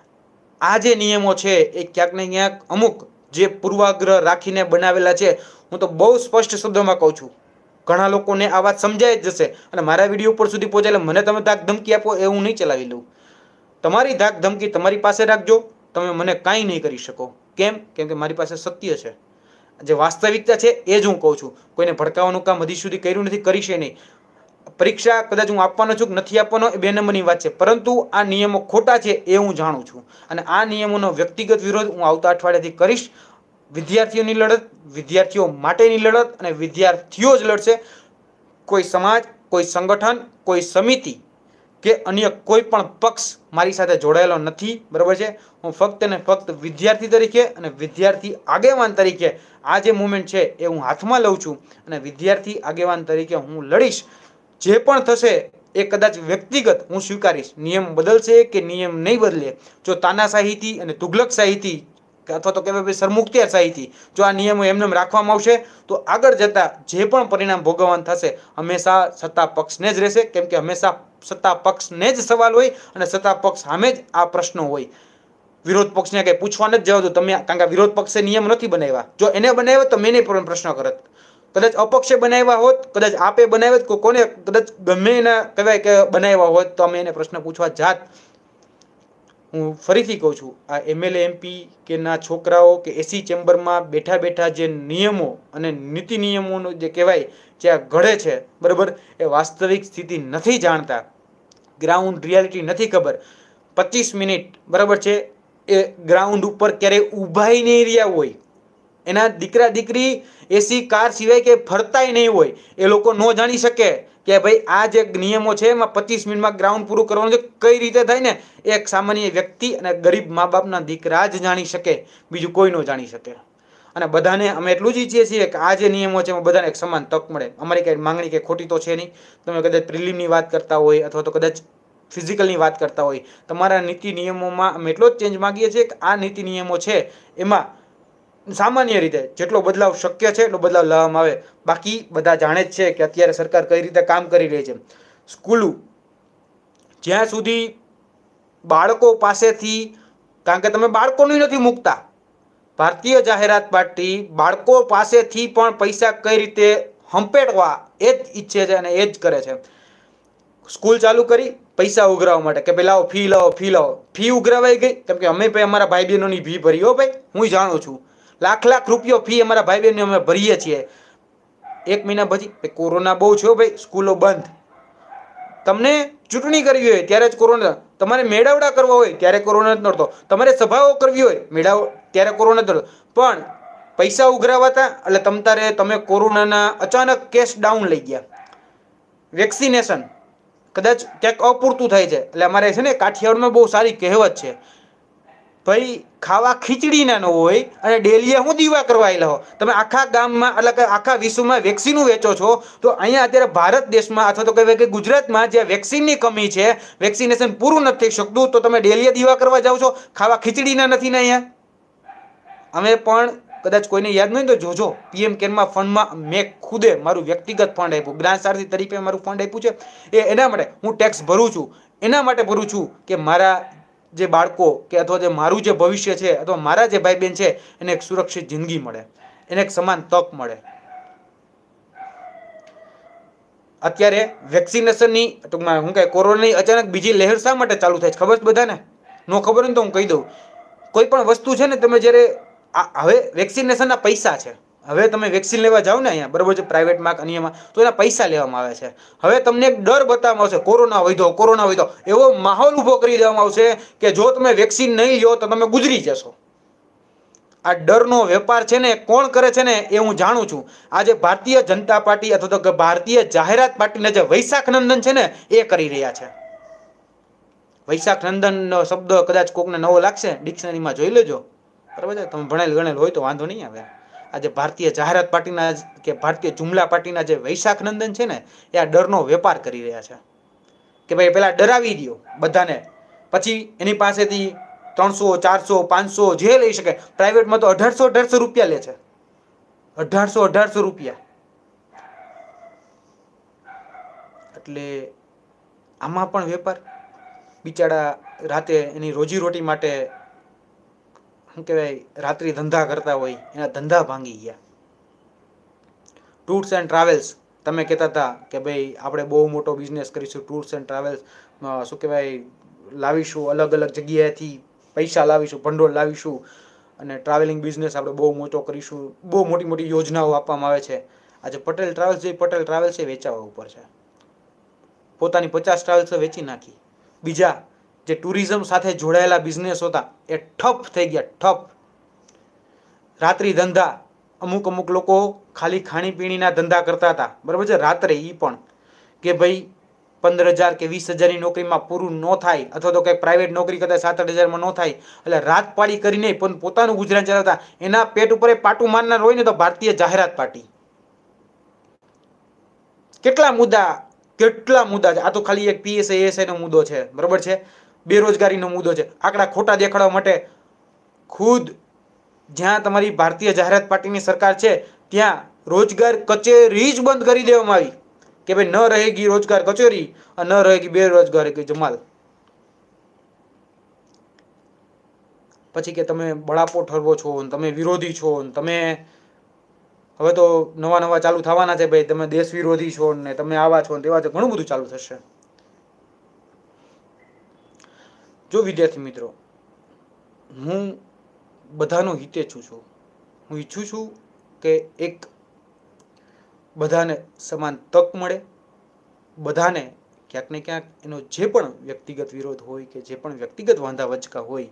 આ જે નિયમો છે એ ક્યાંક ને ક્યાંક અમુક જે પૂર્વાગ્રહ રાખીને બનાવેલા છે. હું તો બહુ સ્પષ્ટ શબ્દોમાં કહું છું, ઘણા લોકોને આ વાત સમજાય જ જશે અને મારા વિડીયો ઉપર સુધી પહોંચે એટલે મને તમે ધાક ધમકી આપો એ હું નહીં ચલાવી લઉં. તમારી ધાક ધમકી તમારી પાસે રાખજો, તમે મને કાંઈ નહીં કરી શકો. કેમ? કેમ કે મારી પાસે સત્ય છે, જે વાસ્તવિકતા છે એ જ હું કહું છું. કોઈને ભડકાવવાનું કામ હજી સુધી કર્યું નથી, કરીશે નહીં. પરીક્ષા કદાચ હું આપવાનો છું કે નથી આપવાનો એ 2 નંબરની વાત છે, પરંતુ આ નિયમો ખોટા છે એ હું જાણું છું. અને આ નિયમોનો વ્યક્તિગત વિરોધ હું આવતા અઠવાડિયાથી કરીશ. વિદ્યાર્થીઓની લડત, વિદ્યાર્થીઓ માટેની લડત અને વિદ્યાર્થીઓ જ લડશે. કોઈ સમાજ, કોઈ સંગઠન, કોઈ સમિતિ કે અન્ય કોઈ પણ પક્ષ મારી સાથે જોડાયેલો નથી, બરાબર છે. હું ફક્ત ને ફક્ત વિદ્યાર્થી તરીકે અને વિદ્યાર્થી આગેવાન તરીકે આ જે મુવમેન્ટ છે એ હું હાથમાં લઉં છું અને વિદ્યાર્થી આગેવાન તરીકે હું લડીશ. જે પણ થશે એ કદાચ વ્યક્તિગત હું સ્વીકારીશ. નિયમ બદલશે કે નિયમ નહીં બદલે, જો તાનાશાહીથી અને તુગલકશાહીથી અથવા તો કહેવાય સરમુખત્યારશાહીથી જો આ નિયમો એમને રાખવામાં આવશે તો આગળ જતા જે પણ પરિણામ ભોગવવાનું થશે હંમેશા સત્તા પક્ષને જ રહેશે. કેમ કે હંમેશા સત્તા પક્ષને જ સવાલ હોય અને સત્તા પક્ષ સામે જ આ પ્રશ્નો હોય. વિરોધ પક્ષને કંઈ પૂછવા નથી જવાતું તમે, કારણ કે વિરોધ પક્ષે નિયમ નથી બનાવ્યા. જો એને બનાવ્યા તો મેં નહીં પ્રશ્ન કરત. કદાચ અપક્ષે બનાવ્યા હોત, કદાચ આપે બનાવ્યા હોત, કોને કદાચ ગમે એના કહેવાય કે બનાવ્યા હોત તો અમે એને પ્રશ્ન પૂછવા જાત. હું ફરીથી કહું છું, આ MLA MP કે ના છોકરાઓ કે એસી ચેમ્બરમાં બેઠા બેઠા જે નિયમો અને નીતિ નિયમોનો જે કહેવાય જે આ ઘડે છે, બરાબર, એ વાસ્તવિક સ્થિતિ નથી જાણતા, ગ્રાઉન્ડ રિયાલિટી નથી ખબર. 25 મિનિટ, બરાબર છે, એ ગ્રાઉન્ડ ઉપર ક્યારેય ઊભા નહીં રહ્યા હોય. એના દીકરા દીકરી એસી કાર સિવાય કે ફરતાય નહીં હોય, એ લોકો ન જાણી શકે કે ભાઈ આ જે નિયમો છે એમાં 25 મિનિટમાં ગ્રાઉન્ડ પૂરું કરવાનું છે, કઈ રીતે થાય ને એક સામાન્ય વ્યક્તિ અને ગરીબ મા બાપના દીકરા જ જાણી શકે, બીજું કોઈ ન જાણી શકે. અને બધાને અમે એટલું જ ઈચ્છીએ છીએ કે આ જે નિયમો છે એમાં બધાને એક સમાન તક મળે. અમારી કઈ માંગણી કે ખોટી તો છે નહીં. તમે કદાચ પ્રિલિમની વાત કરતા હોય અથવા તો કદાચ ફિઝિકલની વાત કરતા હોય, તમારા નીતિ નિયમોમાં અમે એટલો જ ચેન્જ માગીએ છીએ કે આ નીતિ નિયમો છે એમાં સામાન્ય રીતે જેટલો બદલાવ શક્ય છે એટલો બદલાવ લાવવામાં આવે. બાકી બધા જાણે જ છે કે અત્યારે સરકાર કઈ રીતે કામ કરી રહી છે. સ્કૂલો જ્યાં સુધી બાળકો પાસેથી, કારણ કે તમે બાળકોને નથી મૂકતા, ભારતીય જાહેરાત પાર્ટી બાળકો પાસેથી પણ પૈસા કઈ રીતે હંપેટવા એ જ ઈચ્છે છે અને એ જ કરે છે. સ્કૂલ ચાલુ કરી પૈસા ઉઘરાવવા માટે કે ભાઈ લાવો ફી લાવો, ફી લાવો. ફી ઉઘરાવાઈ ગઈ, કેમ કે અમે ભાઈ અમારા ભાઈ બહેનોની ફી ભરી. હો ભાઈ, હું જાણું છું, લાખ લાખ રૂપિયો ફી અમારા ભાઈ બહેનની અમે ભરીએ છીએ. એક મહિના પછી કોરોના બહુ છે ભાઈ, સ્કૂલો બંધ. તમને ચૂંટણી કરવી હોય ત્યારે જ કોરોના, તમારે મેળાવડા કરવા હોય ત્યારે કોરોના જ નડતો, તમારે સભાઓ કરવી હોય મેળાવ ત્યારે કોરોના જ નડતો. પણ પૈસા ઉઘરાવાતા એટલે તમે કોરોનાના અચાનક કેસ ડાઉન લઈ ગયા. વેક્સિનેશન કદાચ ક્યાંક અપૂરતું થાય છે, એટલે અમારે છે ને કાઠિયાવાડમાં બહુ સારી કહેવત છે, ભાઈ ખાવા ખીચડીના ન હોય અને ડેલીએ હું દીવા કરવા આવેલા હો. તમે આખા ગામમાં એટલે કે આખા વિશ્વમાં વેક્સિન વેચો છો, તો અહીંયા અત્યારે ભારત દેશમાં અથવા તો કહેવાય કે ગુજરાતમાં જે વેક્સિનની કમી છે, વેક્સિનેશન પૂરું નથી થઈ શકતું, તો તમે ડેલીએ દીવા કરવા જાઓ છો, ખાવા ખીચડીના નથી ને અહીંયા. અમે પણ કદાચ કોઈને યાદ નહીં તો જોજો, પીએમ કેરમાં ફંડમાં મેં ખુદે મારું વ્યક્તિગત ફંડ આપ્યું, ગ્રાન્ટ સારથી તરીકે મારું ફંડ આપ્યું છે. એના માટે હું ટેક્સ ભરું છું, એના માટે ભરું છું કે મારા જે બાળકો કે અથવા જે મારું જે ભવિષ્ય છે અથવા મારા જે ભાઈ બહેન છે એને એક સુરક્ષિત જિંદગી મળે, એને એક સમાન તક મળે. અત્યારે વેક્સિનેશનની ટૂંકમાં હું કહે કોરોનાની અચાનક બીજી લહેર શા માટે ચાલુ થાય છે ખબર છે બધાને? નો ખબર હોય ને તો હું કહી દઉં. કોઈ પણ વસ્તુ છે ને, તમે જ્યારે હવે વેક્સિનેશનના પૈસા છે, હવે તમે વેક્સિન લેવા જાઓ ને અહીંયા બરાબર છે પ્રાઇવેટમાં અન્યમાં, તો એના પૈસા લેવામાં આવે છે. હવે તમને એક ડર બતાવવામાં આવશે, કોરોના વધ્યો, કોરોના વધ્યો, એવો માહોલ ઊભો કરી દેવામાં આવશે કે જો તમે વેક્સિન નહીં લો તો તમે ગુજરી જશો. આ ડરનો વેપાર છે ને કોણ કરે છે ને એ હું જાણું છું. આજે ભારતીય જનતા પાર્ટી અથવા તો ભારતીય જાહેરાત પાર્ટીના જે વૈશાખ નંદન છે ને એ કરી રહ્યા છે. વૈશાખ નંદનનો શબ્દ કદાચ કોકને નવો લાગશે, ડિક્શનરીમાં જોઈ લેજો, બરાબર છે, તમે ભણેલ ગણેલ હોય તો વાંધો નહીં આવે. આજે ભારતીય જાહેરાત પાર્ટીના કે ભારતીય જુમલા પાર્ટીના જે વૈશાખ નંદન છે ને એ આ ડરનો વેપાર કરી રહ્યા છે કે ભાઈ પેલા ડરાવી દો બધાને, પછી એની પાસેથી 300, 400, 500 જે લઈ શકે. પ્રાઇવેટમાં તો 1800 રૂપિયા લે છે, 1800 રૂપિયા. એટલે આમાં પણ વેપાર. બિચારા રાતે એની રોજીરોટી માટે શું કહેવાય રાત્રિ ધંધા કરતા હોય, એના ધંધા ભાંગી ગયા. ટૂર્સ એન્ડ ટ્રાવેલ્સ, તમે કહેતા હતા કે ભાઈ આપણે બહુ મોટો બિઝનેસ કરીશું, ટૂર્સ એન્ડ ટ્રાવેલ્સ શું કહેવાય લાવીશું, અલગ અલગ જગ્યાએથી પૈસા લાવીશું, ભંડોળ લાવીશું અને ટ્રાવેલિંગ બિઝનેસ આપણે બહુ મોટો કરીશું, બહુ મોટી મોટી યોજનાઓ આપવામાં આવે છે. આજે પટેલ ટ્રાવેલ્સ જે પટેલ ટ્રાવેલ્સ એ વેચાવા ઉપર છે, પોતાની 50 ટ્રાવેલ્સ વેચી નાખી. બીજા જે ટુરિઝમ સાથે જોડાયેલા બિઝનેસ હતા એ ઠપ થઈ ગયા, ઠપ. રાત્રિ ધંધા, અમુક લોકો ખાલી ખાણીપીણીના ધંધા કરતા હતા, બરાબર છે, રાત્રે એ પણ કે ભાઈ 15,000 કે 20,000ની નોકરીમાં પૂરું ન થાય અથવા તો કંઈ પ્રાઇવેટ નોકરી કરતા 7-8 હજારમાં ન થાય એટલે રાત પાડી કરીને પણ પોતાનું ગુજરાન ચલાવતા. એના પેટ ઉપર પાટું મારનાર હોય ને તો ભારતીય જાહેરાત પાર્ટી. કેટલા મુદ્દા છે. આ તો ખાલી એક PSI ASI નો મુદ્દો છે, બરાબર છે, બેરોજગારીનો મુદ્દો છે. આંકડા ખોટા દેખાડવા માટે ખુદ જ્યાં તમારી ભારતીય જાહેરાત પાર્ટીની સરકાર છે ત્યાં રોજગાર કચેરી જ બંધ કરી દેવામાં આવી કે ભાઈ ન રહેગી રોજગાર કચેરી અને ન રહેગી બેરોજગારી કે જમાલ. પછી કે તમે બળાપો ઠરવો છો, તમે વિરોધી છો, તમે હવે તો નવા ચાલુ થવાના છે ભાઈ, તમે દેશ વિરોધી છો ને તમે આવા છો ને તેવા છો, ઘણું બધું ચાલુ થશે. જો વિદ્યાર્થી મિત્રો, હું બધાનો હિતેચ્છુ છું. હું ઈચ્છું છું કે એક બધાને સમાન તક મળે, બધાને ક્યાંક ને ક્યાંક એનો જે પણ વ્યક્તિગત વિરોધ હોય કે જે પણ વ્યક્તિગત વાંધા વચકા હોય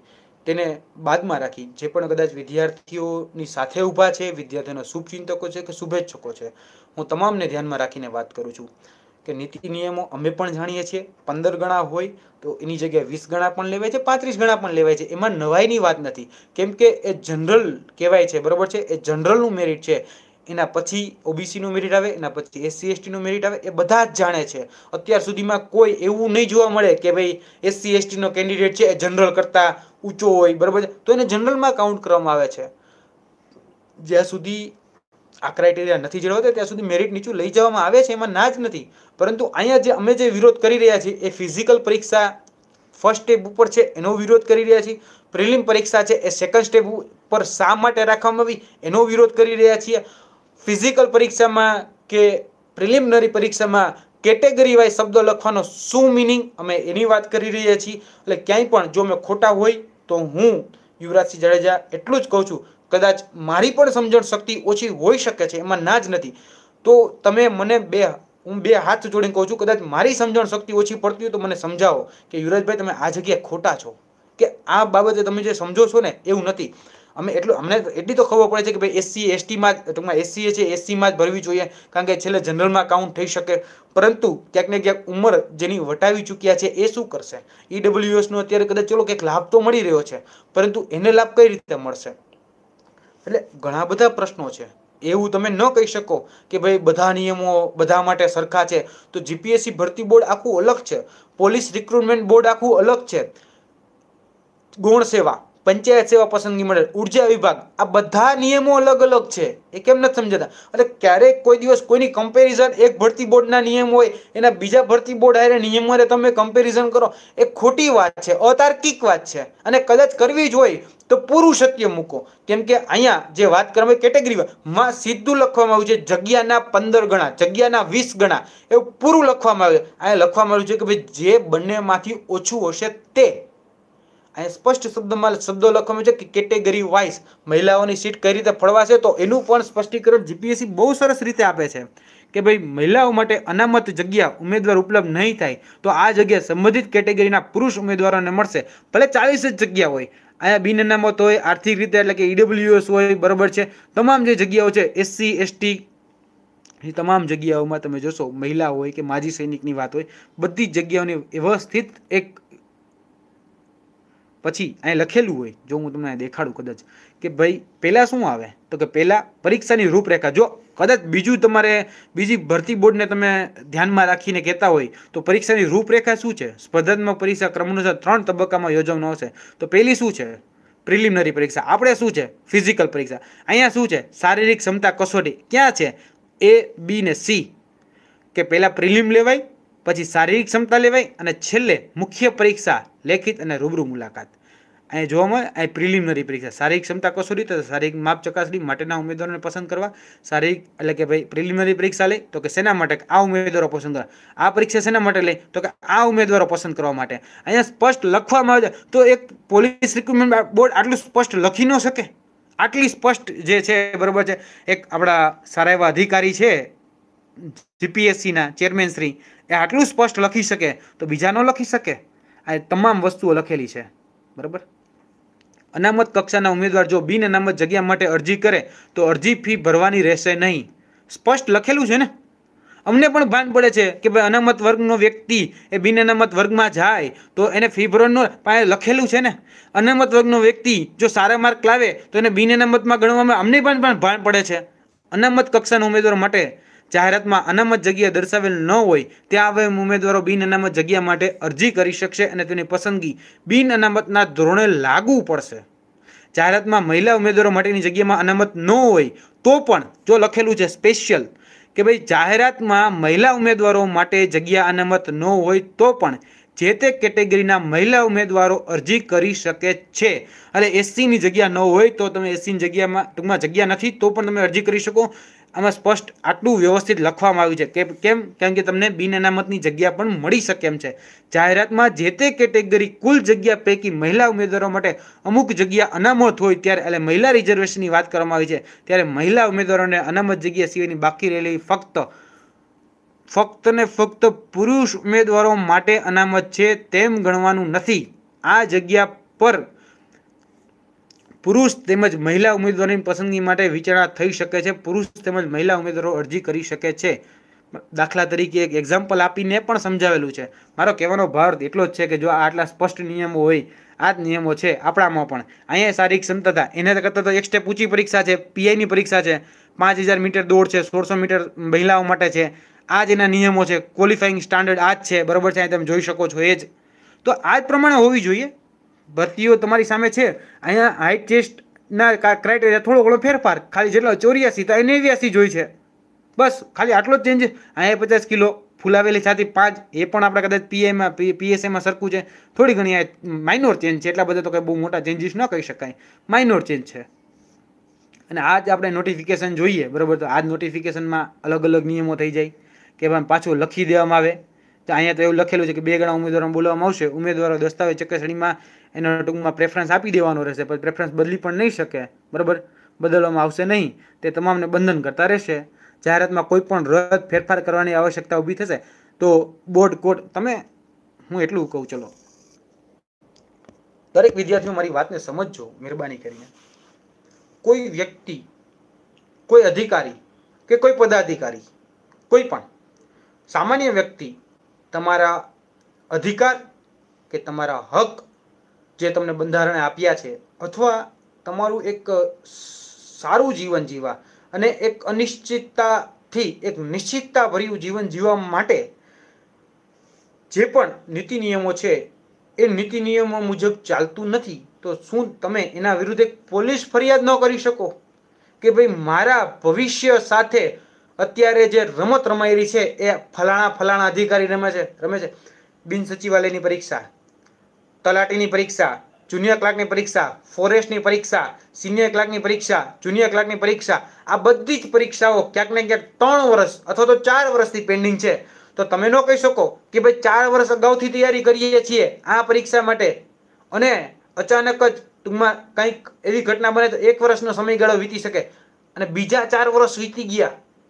તેને બાદમાં રાખી જે પણ કદાચ વિદ્યાર્થીઓની સાથે ઊભા છે, વિદ્યાર્થીઓના શુભચિંતકો છે કે શુભેચ્છકો છે, હું તમામને ધ્યાનમાં રાખીને વાત કરું છું કે નીતિ નિયમો અમે પણ જાણીએ છીએ 15 ગણા હોય તો એની જગ્યાએ 20 ગણા પણ લેવાય છે, 35 ગણા પણ લેવાય છે. એમાં નવાઈની વાત નથી, કેમ કે એ જનરલ કહેવાય છે, બરોબર છે, એ જનરલનું મેરિટ છે. એના પછી ઓબીસીનું મેરિટ આવે, એના પછી એસસી એસટીનું મેરિટ આવે, એ બધા જ જાણે છે. અત્યાર સુધીમાં કોઈ એવું નહીં જોવા મળે કે ભાઈ એસસી એસટીનો કેન્ડિડેટ છે એ જનરલ કરતા ઊંચો હોય, બરોબર છે, તો એને જનરલમાં કાઉન્ટ કરવામાં આવે છે. જ્યાં સુધી આ ક્રાઇટેરિયા નથી જળવાતા ત્યાં સુધી મેરિટ નીચું લઈ જવામાં આવે છે, એમાં ના જ નથી. પરંતુ અહીંયા જે અમે જે વિરોધ કરી રહ્યા છીએ એ ફિઝિકલ પરીક્ષા ફર્સ્ટ સ્ટેપ ઉપર છે એનો વિરોધ કરી રહ્યા છીએ. પ્રિલિમ પરીક્ષા છે એ સેકન્ડ સ્ટેપ ઉપર શા માટે રાખવામાં આવી એનો વિરોધ કરી રહ્યા છીએ. ફિઝિકલ પરીક્ષામાં કે પ્રિલિમિનરી પરીક્ષામાં કેટેગરી વાઇઝ શબ્દો લખવાનો શું મિનિંગ, અમે એની વાત કરી રહ્યા છીએ. એટલે ક્યાંય પણ જો મેં ખોટા હોય તો હું યુવરાજસિંહ જાડેજા એટલું જ કહું છું, કદાચ મારી પણ સમજણ શક્તિ ઓછી હોઈ શકે છે, એમાં ના જ નથી. તો તમે મને હું બે હાથ જોડીને કહું છું, કદાચ મારી સમજણ શક્તિ ઓછી પડતી હોય તો મને સમજાવો કે યુવરાજભાઈ તમે આ જગ્યાએ ખોટા છો, કે આ બાબતે તમે જે સમજો છો ને એવું નથી. અમને એટલી તો ખબર પડે છે કે ભાઈ એસસી એસટીમાં ટૂંકમાં એસસી છે એસસીમાં જ ભરવી જોઈએ, કારણ કે છેલ્લે જનરલમાં કાઉન્ટ થઈ શકે. પરંતુ ક્યાંક ને ક્યાંક ઉંમર જેની વટાવી ચૂક્યા છે એ શું કરશે? ઈડબ્લ્યુએસનો અત્યારે કદાચ ચલો કંઈક લાભ તો મળી રહ્યો છે, પરંતુ એને લાભ કઈ રીતે મળશે? એટલે ઘણા બધા પ્રશ્નો છે. એવું તમે ન કહી શકો કે ભાઈ બધા નિયમો બધા માટે સરખા છે. તો જીપીએસસી ભરતી બોર્ડ આખું અલગ છે, પોલીસ રિક્રુટમેન્ટ બોર્ડ આખું અલગ છે, ગૌણ સેવા, પંચાયત સેવા પસંદગી મંડળ, ઉર્જા વિભાગ, આ બધા નિયમો અલગ અલગ છે. એ કેમ નથી સમજાતા? એટલે ક્યારેક કોઈ દિવસ કોઈની કમ્પેરિઝન એક ભરતી બોર્ડના નિયમ હોય એના બીજા ભરતી બોર્ડ હારે નિયમો તમે કમ્પેરિઝન કરો, એ ખોટી વાત છે, અતાર્કિક વાત છે. અને કદાચ કરવી જ હોય તો પૂરું સત્ય મૂકો, કેમ કે અહીંયા જે વાત કરવામાં કેટેગરીમાં સીધું લખવામાં આવ્યું છે જગ્યાના 15 ગણા, જગ્યાના 20 ગણા, એવું પૂરું લખવામાં આવ્યું. અહીંયા લખવામાં આવ્યું છે કે ભાઈ જે બંનેમાંથી ઓછું હશે તે. અહીંયા સ્પષ્ટ શબ્દો લખવામાં છે કે કેટેગરી વાઇઝ મહિલાઓની સીટ કઈ રીતે ફળવાશે, તો એનું પણ સ્પષ્ટીકરણ જીપીએસસી બહુ સરસ રીતે આપે છે કે ભાઈ મહિલાઓ માટે અનામત જગ્યા ઉમેદવાર ઉપલબ્ધ નહીં થાય તો આ જગ્યા સંબંધિત કેટેગરીના પુરુષ ઉમેદવારોને મળશે, ભલે 40 જ જગ્યા હોય. અહીંયા બિન અનામત હોય, આર્થિક રીતે એટલે કે ઈડબ્લ્યુએસ હોય, બરોબર છે, તમામ જે જગ્યાઓ છે એસસી એસટી એ તમામ જગ્યાઓમાં તમે જોશો મહિલા હોય કે માજી સૈનિકની વાત હોય, બધી જગ્યાઓની વ્યવસ્થિત એક પછી અહીં લખેલું હોય, જો હું તમને દેખાડું કદાચ કે ભાઈ પહેલાં શું આવે તો કે પહેલાં પરીક્ષાની રૂપરેખા. જો કદાચ બીજું તમારે બીજી ભરતી બોર્ડને તમે ધ્યાનમાં રાખીને કહેતા હોય તો પરીક્ષાની રૂપરેખા શું છે? સ્પર્ધાત્મક પરીક્ષા ક્રમાનુસાર 3 તબક્કામાં યોજવામાં આવશે. તો પહેલી શું છે? પ્રિલિમિનરી પરીક્ષા. આપણે શું છે? ફિઝિકલ પરીક્ષા. અહીંયા શું છે? શારીરિક ક્ષમતા કસોટી. ક્યાં છે? એ બી ને સી, કે પહેલાં પ્રિલિમ લેવાય, પછી શારીરિક ક્ષમતા લેવાય અને છેલ્લે મુખ્ય પરીક્ષા લેખિત અને રૂબરૂ મુલાકાત. અહીં જોવા મળે અહીં પ્રિલિમિનરી પરીક્ષા, શારીરિક ક્ષમતા કસોટી તો શારીરિક માપ ચકાસણી માટેના ઉમેદવારોને પસંદ કરવા. શારીરિક એટલે કે ભાઈ પ્રિલિમિનરી પરીક્ષા લે તો કે શેના માટે? આ ઉમેદવારો પસંદ કરવા. આ પરીક્ષા શેના માટે લે તો કે આ ઉમેદવારો પસંદ કરવા માટે. અહીંયા સ્પષ્ટ લખવામાં આવે છે. તો એક પોલીસ રિક્રુટમેન્ટ બોર્ડ આટલું સ્પષ્ટ લખી ન શકે? આટલી સ્પષ્ટ જે છે, બરોબર છે, એક આપણા સારા એવા અધિકારી છે જીપીએસસીના ચેરમેન શ્રી, એ આટલું સ્પષ્ટ લખી શકે તો બીજા ન લખી શકે? આ તમામ વસ્તુઓ લખેલી છે, બરાબર. અનામત કક્ષાના ઉમેદવાર જો બિન અનામત જગ્યા માટે અરજી કરે તો અરજી ફી ભરવાની રહેશે નહીં. સ્પષ્ટ લખેલું છે ને. અમને પણ ભાન પડે છે કે ભાઈ અનામત વર્ગનો વ્યક્તિ એ બિન અનામત વર્ગમાં જાય તો એને ફી ભરવાનું લખેલું છે ને. અનામત વર્ગનો વ્યક્તિ જો સારા માર્ક લાવે તો એને બિન અનામતમાં ગણવામાં અમને પણ ભાન પડે છે. અનામત કક્ષાના ઉમેદવારો માટે જાહેરાતમાં અનામત જગ્યા દર્શાવેલ ન હોય ત્યાં ઉમેદવારો બિન અનામત જગ્યા માટે અરજી કરી શકશે અને તેની પસંદગી બિન અનામતના ધોરણે લાગુ પડશે. જાહેરાતમાં મહિલા ઉમેદવારો માટેની જગ્યામાં અનામત ન હોય તો પણ જો લખેલું છે સ્પેશિયલ કે ભાઈ જાહેરાતમાં મહિલા ઉમેદવારો માટે જગ્યા અનામત ન હોય તો પણ જે તે કેટેગરીના મહિલા ઉમેદવારો અરજી કરી શકે છે. અને એસસીની જગ્યા ન હોય તો તમે એસસીની જગ્યામાં ટૂંકમાં જગ્યા નથી તો પણ તમે અરજી કરી શકો. આમાં સ્પષ્ટ આટલું વ્યવસ્થિત લખવામાં આવ્યું છે. કેમ? કારણ કે તમને બિન અનામતની જગ્યા પણ મળી શકે એમ છે. જાહેરાતમાં જે તે કેટેગરી કુલ જગ્યા પૈકી મહિલા ઉમેદવારો માટે અમુક જગ્યા અનામત હોય ત્યારે એટલે મહિલા રિઝર્વેશનની વાત કરવામાં આવી છે ત્યારે મહિલા ઉમેદવારોને અનામત જગ્યા સિવાયની બાકી રહેલી ફક્ત ને ફક્ત પુરુષ ઉમેદવારો માટે અનામત છે તેમ ગણવાનું નથી. આ જગ્યા પર પુરુષ તેમજ મહિલા ઉમેદવારોની પસંદગી માટે વિચારણા થઈ શકે છે. પુરુષ તેમજ મહિલા ઉમેદવારો અરજી કરી શકે છે. દાખલા તરીકે એક એક્ઝામ્પલ આપીને પણ સમજાવેલું છે. મારો કહેવાનો ભાવ એટલો જ છે કે જો આટલા સ્પષ્ટ નિયમો હોય, આ જ નિયમો છે આપણામાં પણ. અહીંયા શારીરિક ક્ષમતા એના કરતાં તો એક સ્ટેપ ઊંચી પરીક્ષા છે, પીઆઈની પરીક્ષા છે, 5000 મીટર દોડ છે, 1600 મીટર મહિલાઓ માટે છે. આ જ એના નિયમો છે, ક્વોલિફાઈંગ સ્ટાન્ડર્ડ આ જ છે, બરોબર છે. તમે જોઈ શકો છો એ જ. તો આ જ પ્રમાણે હોવી જોઈએ. ભરતીઓ તમારી સામે છે. અહીંયા હાઇટ ચેસ્ટના ક્રાઇટેરિયા થોડો ઘણો ફેરફાર, ખાલી જેટલો 84 તો અહીં 89 જોઈ છે, બસ ખાલી આટલો જ ચેન્જ. અહીંયા 50 કિલો ફૂલાવેલી છાતી 5, એ પણ આપણે કદાચ પીઆઈમાં પીએસઆઈમાં સરખું છે. થોડી ઘણી આ માઇનોર ચેન્જ છે, એટલા બધા તો કંઈ બહુ મોટા ચેન્જીસ ન કહી શકાય, માઇનોર ચેન્જ છે. અને આ જ આપણે નોટિફિકેશન જોઈએ, બરાબર. તો આ જ નોટિફિકેશનમાં અલગ અલગ નિયમો થઈ જાય કે ભાઈ પાછું લખી દેવામાં આવે. તો અહીંયા તો એવું લખેલું છે કે 2 ગણા ઉમેદવારો બોલાવવામાં આવશે. ઉમેદવારો દસ્તાવેજ ચકાસણીમાં એનો ટૂંકમાં પ્રેફરન્સ આપી દેવાનો રહેશે, પણ પ્રેફરન્સ બદલી પણ નહીં શકે, બરાબર. બદલવામાં આવશે નહીં. તે તમામને બંધન કરતા રહેશે. જાહેરાતમાં કોઈ પણ રદ ફેરફાર કરવાની આવશ્યકતા ઊભી થશે તો બોર્ડ કોર્ટ. હું એટલું કહું, ચલો દરેક વિદ્યાર્થીઓ મારી વાતને સમજજો મહેરબાની કરીને. કોઈ વ્યક્તિ, કોઈ અધિકારી કે કોઈ પદાધિકારી, કોઈ પણ સામાન્ય વ્યક્તિ તમારા અધિકાર કે તમારા હક જે તમને બંધારણે આપ્યા છે, અથવા તમારું એક સારું જીવન જીવવા અને એક અનિશ્ચિતતાથી એક નિશ્ચિતતા ભર્યું જીવન જીવવા માટે જે પણ નીતિ નિયમો છે એ નીતિ નિયમો મુજબ ચાલતું નથી, તો શું તમે એના વિરુદ્ધ એક પોલીસ ફરિયાદ ન કરી શકો કે ભાઈ મારા ભવિષ્ય સાથે અત્યારે જે રમત રમાઈ રહી છે એ ફલાણા અધિકારી રમે છે. બિન સચિવાલયની પરીક્ષા, તલાટીની પરીક્ષા, જુનિયર ક્લાર્કની પરીક્ષા, ફોરેસ્ટની પરીક્ષા, સિનિયર ક્લાર્કની પરીક્ષા, જુનિયર ક્લાર્કની પરીક્ષા, આ બધી જ પરીક્ષાઓ ક્યાંક ને ક્યાંક 3 વર્ષ અથવા તો 4 વર્ષથી પેન્ડિંગ છે. તો તમે ન કહી શકો કે ભાઈ 4 વર્ષ અગાઉથી તૈયારી કરીએ છીએ આ પરીક્ષા માટે, અને અચાનક જ ટૂંકમાં કંઈક એવી ઘટના બને તો 1 વર્ષનો સમયગાળો વીતી શકે અને બીજા 4 વર્ષ વીતી ગયા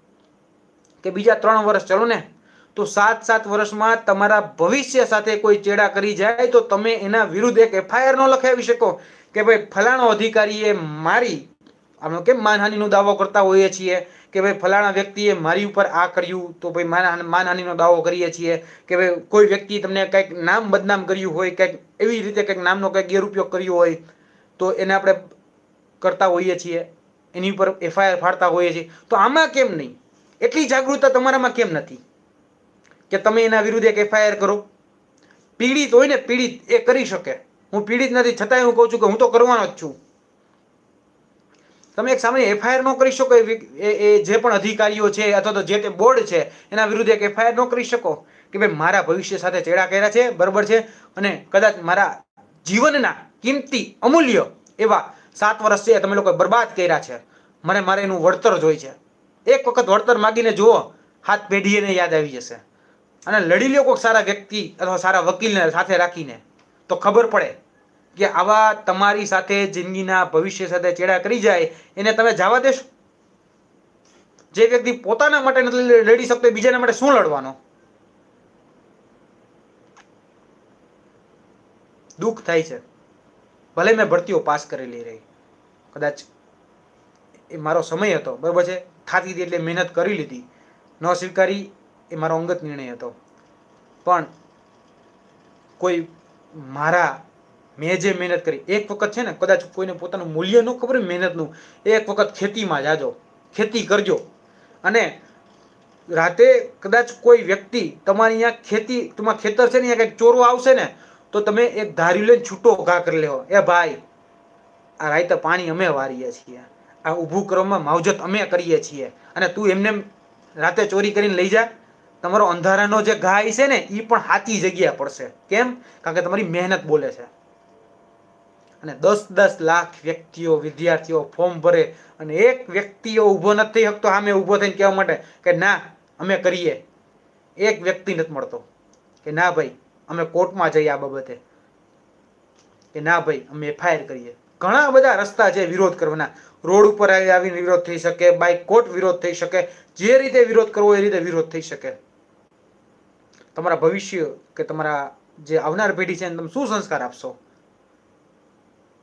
કે બીજા 3 વર્ષ, ચલો ને, તો 7 વર્ષમાં તમારા ભવિષ્ય સાથે કોઈ ચેડા કરી જાય તો તમે એના વિરુદ્ધ એક એફઆઈઆર ન લખાવી શકો કે ભાઈ ફલાણો અધિકારીએ મારી, આમ કેમ માનહાનિનો દાવો કરતા હોઈએ છીએ કે ભાઈ ફલાણા વ્યક્તિએ મારી ઉપર આ કર્યું, તો ભાઈ માનહાનિનો દાવો કરીએ છીએ કે ભાઈ કોઈ વ્યક્તિ તમને કંઈક નામ બદનામ કર્યું હોય, કંઈક એવી રીતે કંઈક નામનો કંઈક ગેરઉપયોગ કર્યો હોય તો એને આપણે કરતા હોઈએ છીએ, એની ઉપર એફઆઈઆર ફાડતા હોઈએ છીએ. તો આમાં કેમ નહીં? એટલી જાગૃતતા તમારામાં કેમ નથી કે તમે એના વિરુદ્ધ એક એફઆઈઆર કરો? પીડિત હોય ને, પીડિત એ કરી શકે. હું પીડિત નથી, છતાંય હું કહું છું કે હું તો કરવાનો જ છું. તમે એક સામાન્ય એફઆઈઆર ન કરી શકો એ જે પણ અધિકારીઓ છે અથવા તો જે તે બોર્ડ છે એના વિરુદ્ધ એક એફઆઈઆર ન કરી શકો કે ભાઈ મારા ભવિષ્ય સાથે ચેડા કર્યા છે, બરાબર છે, અને કદાચ મારા જીવનના કિંમતી અમૂલ્ય એવા 7 વર્ષ છે તમે લોકો બરબાદ કર્યા છે, મારે એનું વળતર જોઈએ છે. એક વખત વળતર માગીને જુઓ, હાથ પેઢીને યાદ આવી જશે. અને લડી લ્યો કોઈ સારા વ્યક્તિ અથવા સારા વકીલને સાથે રાખીને, તો ખબર પડે કે આવા તમારી સાથે જિંદગીના ભવિષ્ય સાથે ચેડા કરી જાય એને તમે જવા દેશો? જે વ્યક્તિ પોતાના માટે નથી લડી શકતો બીજાના માટે શું લડવાનો? દુઃખ થાય છે. ભલે મેં ભરતીઓ પાસ કરેલી રહી, કદાચ એ મારો સમય હતો, બરાબર છે, થાતી હતી એટલે મહેનત કરી લીધી, ન સ્વીકારી એ મારો અંગત નિર્ણય હતો. પણ કોઈ મેં જે મહેનત કરી, એક વખત છે ને, કદાચ કોઈને પોતાનું મૂલ્ય ન ખબર હોય મહેનતનું, એક વખત ખેતીમાં જાજો, ખેતી કરજો, અને રાતે કદાચ કોઈ વ્યક્તિ તમારી અહીંયા તમારા ખેતર છે ને, અહીંયા કંઈક ચોરો આવશે ને, તો તમે એક ધાર્યું લઈને છૂટો ઘા કરી લેવો, એ ભાઈ આ રાતે પાણી અમે વારીએ છીએ, આ ઊભું કરવામાં માવજત અમે કરીએ છીએ, અને તું એમને રાતે ચોરી કરીને લઈ જા. તમારો અંધારાનો જે ઘા છે ને એ પણ સાચી જગ્યા પડશે. કેમ? કારણ કે તમારી મહેનત બોલે છે. અને 10 લાખ વ્યક્તિઓ, વિદ્યાર્થીઓ ફોર્મ ભરે અને એક વ્યક્તિઓ ઊભો નથી થઈ શકતો સામે ઊભો થઈને કહેવા માટે કે ના અમે કરીએ. એક વ્યક્તિ નથી મળતો કે ના ભાઈ અમે કોર્ટમાં જઈએ આ બાબતે, કે ના ભાઈ અમે એફઆઈઆર કરીએ. ઘણા બધા રસ્તા છે વિરોધ કરવાના. રોડ ઉપર આવીને વિરોધ થઈ શકે, બાય કોર્ટ વિરોધ થઈ શકે, જે રીતે વિરોધ કરવો એ રીતે વિરોધ થઈ શકે. તમારા ભવિષ્ય કે તમારા જે આવનાર પેઢી છે એને તમે શું સંસ્કાર આપશો?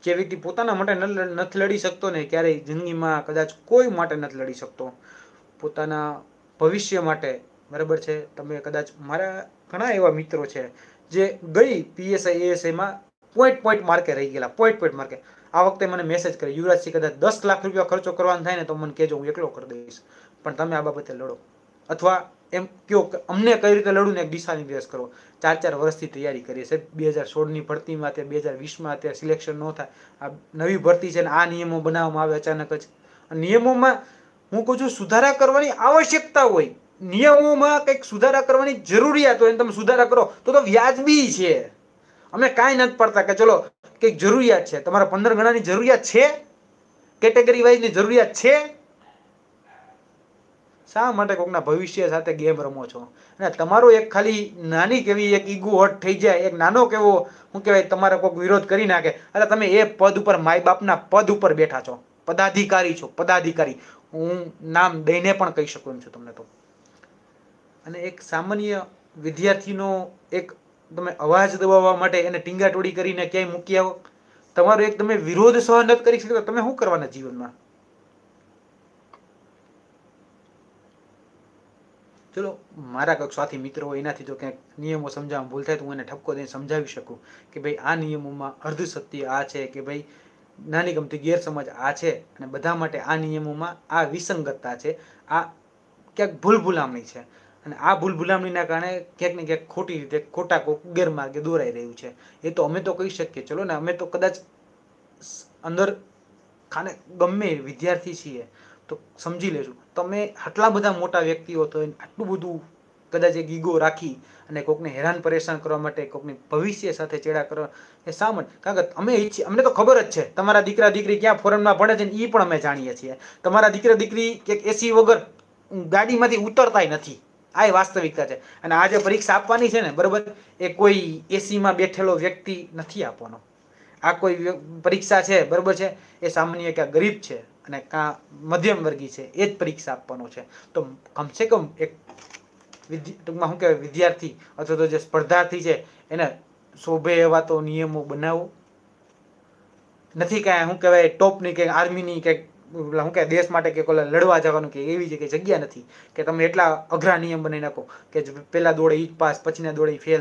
જે વ્યક્તિ પોતાના માટે નથી લડી શકતો ને, ક્યારેય જિંદગીમાં કદાચ કોઈ માટે નથી લડી શકતો, પોતાના ભવિષ્ય માટે, બરાબર છે. તમે કદાચ, મારા ઘણા એવા મિત્રો છે જે ગઈ PSI ASIમાં પોઈન્ટ માર્કે રહી ગયેલા, પોઈન્ટ માર્કે. આ વખતે મને મેસેજ કરે, યુવરાજસિંહ કદાચ 10 લાખ રૂપિયા ખર્ચો કરવાનો થાય ને તો મને કહેજો, હું એકલો કરી દઈશ, પણ તમે આ બાબતે લડો. અથવા એમ કહો કે અમને કઈ રીતે લડવું ને એક દિશા નિર્દેશ કરો. 4 વર્ષથી તૈયારી કરીએ છે. 2016ની ભરતીમાં, 2020માં અત્યારે સિલેક્શન ન થાય. આ નવી ભરતી છે ને આ નિયમો બનાવવામાં આવે અચાનક જ. નિયમોમાં હું કહું છું સુધારા કરવાની આવશ્યકતા હોય, નિયમોમાં કંઈક સુધારા કરવાની જરૂરિયાત હોય, તમે સુધારા કરો તો વ્યાજબી છે. અમે કાંઈ નથી પડતા કે ચલો કંઈક જરૂરિયાત છે, તમારા 15 ગણાની જરૂરિયાત છે, કેટેગરી વાઇઝની જરૂરિયાત છે. શા માટે કોકના ભવિષ્ય સાથે ગેમ રમો છો? અને તમારો એક ખાલી નાની કેવી એક ઈગો હટ થઈ જાય, એક નાનો કેવો શું કહેવાય, તમારે કોઈક વિરોધ કરી નાખે, એટલે તમે એ પદ ઉપર, માય બાપના પદ ઉપર બેઠા છો, પદાધિકારી છો, પદાધિકારી. હું નામ દઈને પણ કહી શકું એમ છું તમને તો. અને એક સામાન્ય વિદ્યાર્થીનો એક તમે અવાજ દબાવવા માટે એને ટીંગાટોળી કરીને ક્યાંય મૂકી આવો, તમારો એક તમે વિરોધ સહન નથી કરી શકતા, તમે શું કરવાના જીવનમાં? ચલો મારા કંઈક સાથી મિત્રો હોય એનાથી જો ક્યાંક નિયમો સમજાવવામાં ભૂલ થાય તો હું એને ઠપકો દઈને સમજાવી શકું કે ભાઈ આ નિયમોમાં અર્ધ સત્ય આ છે, કે ભાઈ નાની ગમતી ગેરસમજ આ છે, અને બધા માટે આ નિયમોમાં આ વિસંગતતા છે, આ ક્યાંક ભૂલભુલામણી છે, અને આ ભૂલભુલામણીના કારણે ક્યાંક ને ક્યાંક ખોટી રીતે ખોટા ગેરમાર્ગે દોરાઈ રહ્યું છે. એ તો અમે તો કહી શકીએ, ચલો ને, અમે તો કદાચ અંદર ખાને ગમે વિદ્યાર્થી છીએ તો સમજી લેશું. તમે આટલા બધા મોટા વ્યક્તિઓ તો આટલું બધું કદાચ એક ઈગો રાખી અને કોકને હેરાન પરેશાન કરવા માટે, કોકની ભવિષ્ય સાથે ચેડા કરવા, એ શા માટે? કારણ કે અમે ઈચ્છીએ, અમને તો ખબર જ છે તમારા દીકરા દીકરી ક્યાં ફોરેનમાં ભણે છે ને એ પણ અમે જાણીએ છીએ. તમારા દીકરા દીકરી એક એસી વગર ગાડીમાંથી ઉતરતાય નથી, આ વાસ્તવિકતા છે. અને આ જે પરીક્ષા આપવાની છે ને, બરાબર, એ કોઈ એસીમાં બેઠેલો વ્યક્તિ નથી આપવાનો. આ કોઈ પરીક્ષા છે, બરાબર છે, એ સામાન્ય ક્યાં ગરીબ છે અને કાં મધ્યમ વર્ગી છે, એ જ પરીક્ષા આપવાનો છે. તો કમસે કમ એક ટૂંકમાં શું કહેવાય, વિદ્યાર્થી અથવા તો જે સ્પર્ધાર્થી છે એને શોભે એવા તો નિયમો બનાવો. નથી કાંઈ શું કહેવાય ટોપની કે આર્મીની કે શું કહેવાય દેશ માટે કે લડવા જવાનું કે એવી જગ્યા નથી કે તમે એટલા અઘરા નિયમ બનાવી નાખો કે પેલા દોડે ઈ જ પાસ, પછીના દોડે ફેલ.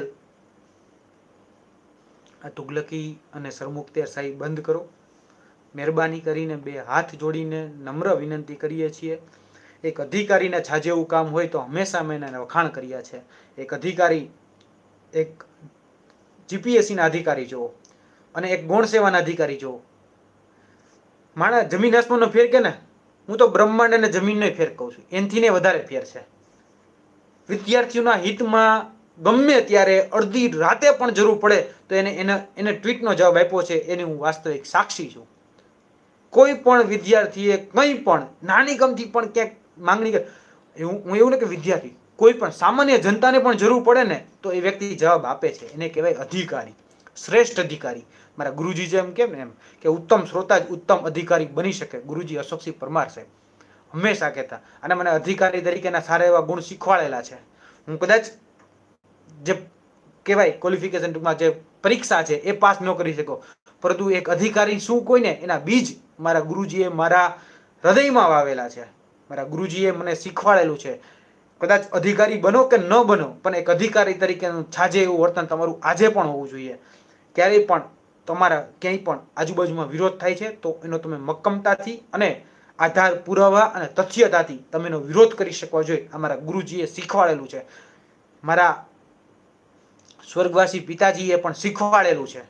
આ તુગલકી અને સરમુખત્યારશાહી બંધ કરો. મહેરબાની કરીને 2 હાથ જોડીને નમ્ર વિનંતી કરીએ છીએ. એક અધિકારીને છાજેવું કામ હોય તો હંમેશા મેં એને વખાણ કર્યા છે. એક અધિકારી, એક GPSCના અધિકારી જુઓ અને એક ગૌણ સેવાના અધિકારી જુઓ. માણસ જમીન આસમાનનો ફેર કે ને, હું તો બ્રહ્માંડ અને જમીનનો ફેર કહું છું, એનથી ને વધારે ફેર છે. વિદ્યાર્થીઓના હિતમાં ગમે ત્યારે અડધી રાતે પણ જરૂર પડે તો એને ટ્વીટનો જવાબ આપ્યો છે, એની હું વાસ્તવિક સાક્ષી છું. કોઈ પણ વિદ્યાર્થીએ કંઈ પણ નાની ગમતી પણ ક્યાંક માંગણી કરે, હું એવું ને કે વિદ્યાર્થી, કોઈ પણ સામાન્ય જનતાને પણ જરૂર પડે ને તો એ વ્યક્તિ જવાબ આપે છે. એને કહેવાય અધિકારી, શ્રેષ્ઠ અધિકારી. મારા ગુરુજી જેમ કેમ ને એમ કે ઉત્તમ શ્રોતા જ ઉત્તમ અધિકારી બની શકે, ગુરુજી અશોકસિંહ પરમાર સાહેબ હંમેશા કહેતા. અને મને અધિકારી તરીકેના સારા એવા ગુણ શીખવાડેલા છે. હું કદાચ જે કહેવાય ક્વોલિફિકેશન, ટૂંકમાં જે પરીક્ષા છે એ પાસ ન કરી શકો, પરંતુ એક અધિકારી શું કોઈ ને એના બીજ મારા ગુરુજીએ મારા હૃદયમાં વાવેલા છે. મારા ગુરુજીએ મને શીખવાડેલું છે. કદાચ અધિકારી બનો કે ન બનો, પણ એક અધિકારી તરીકેનું છાજે એવું વર્તન તમારું આજે પણ હોવું જોઈએ. ક્યારેય પણ તમારા ક્યાંય પણ આજુબાજુમાં વિરોધ થાય છે તો એનો તમે મક્કમતાથી અને આધાર પુરાવા અને તથ્યતાથી તમે એનો વિરોધ કરી શકો જોઈએ. અમારા ગુરુજીએ શીખવાડેલું છે, મારા સ્વર્ગવાસી પિતાજીએ પણ શીખવાડેલું છે.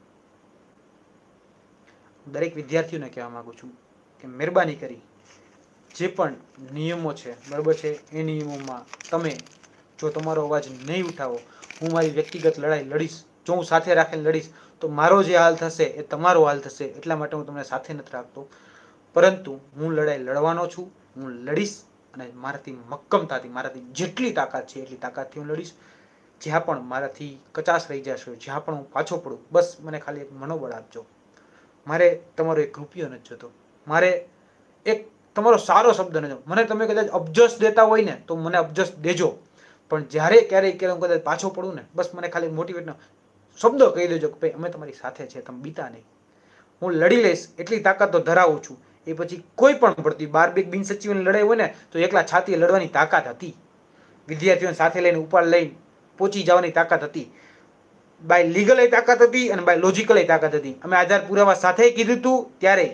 દરેક વિદ્યાર્થીઓને કહેવા માંગુ છું કે મહેરબાની કરી જે પણ નિયમો છે, બરાબર છે, એ નિયમોમાં તમે જો તમારો અવાજ નહીં ઉઠાવો, હું મારી વ્યક્તિગત લડાઈ લડીશ. જો હું સાથે રાખીને લડીશ તો મારો જે હાલ થશે એ તમારો હાલ થશે. એટલા માટે હું તમને સાથે નથી રાખતો, પરંતુ હું લડાઈ લડવાનો છું. હું લડીશ અને મારાથી મક્કમતાથી, મારાથી જેટલી તાકાત છે એટલી તાકાતથી હું લડીશ. જ્યાં પણ મારાથી કચાશ રહી જશે, જ્યાં પણ હું પાછો પડું, બસ મને ખાલી એક મનોબળ આપજો. મારે તમારો એક રૂપિયો નથી જોતો, મારે એક તમારો સારો શબ્દ નથી. મને તમે કદાચ અબજસ દેતા હોય ને તો મને અબજસ દેજો, પણ જ્યારે ક્યારેય હું કદાચ પાછો પડું ને, બસ મને ખાલી મોટિવેટનો શબ્દો કહી દેજો કે ભાઈ અમે તમારી સાથે છે, તમે બીતા નહીં. હું લડી લઈશ એટલી તાકાત તો ધરાવું છું. એ પછી કોઈ પણ ભરતી 12 બિન સચિવની લડાઈ હોય ને તો એકલા છાતીએ લડવાની તાકાત હતી. વિદ્યાર્થીઓને સાથે લઈને ઉપાડ લઈને પહોંચી જવાની તાકાત હતી. બાય લીગલ તાકાત હતી અને બાય લોજિકલ તાકાત હતી. અમે આધાર પુરાવા સાથે કીધું હતું ત્યારે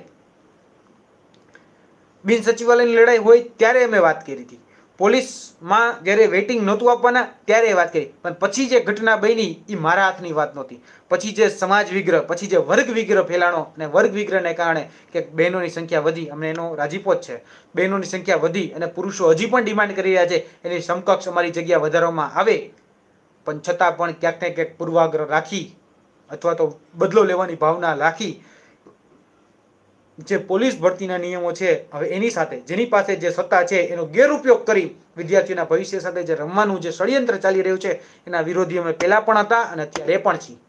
બિન સચિવાલયની લડાઈ હોય ત્યારે અમે વાત કરી હતી. પોલીસમાં જ્યારે વેઇટિંગ નહોતું આપવાના ત્યારે વાત કરી. પણ પછી જે ઘટના બની એ મારા હાથની વાત નહોતી. પછી જે સમાજ વિગ્રહ, પછી જે વર્ગ વિગ્રહ ફેલાણો અને વર્ગ વિગ્રહને કારણે કે બહેનોની સંખ્યા વધી, અમને એનો રાજીપો જ છે. બહેનોની સંખ્યા વધી અને પુરુષો હજી પણ ડિમાન્ડ કરી રહ્યા છે એની સમકક્ષ અમારી જગ્યા વધારવામાં આવે. પણ છતાં પણ ક્યાંક ને ક્યાંક પૂર્વાગ્રહ રાખી અથવા તો બદલો લેવાની ભાવના રાખી જે પોલીસ ભરતીના નિયમો છે હવે એની સાથે જેની પાસે જે સત્તા છે એનો ગેરઉપયોગ કરી વિદ્યાર્થીઓના ભવિષ્ય સાથે જે રમવાનું જે ષડયંત્ર ચાલી રહ્યું છે એના વિરોધી અમે પહેલા પણ હતા અને અત્યારે પણ છીએ.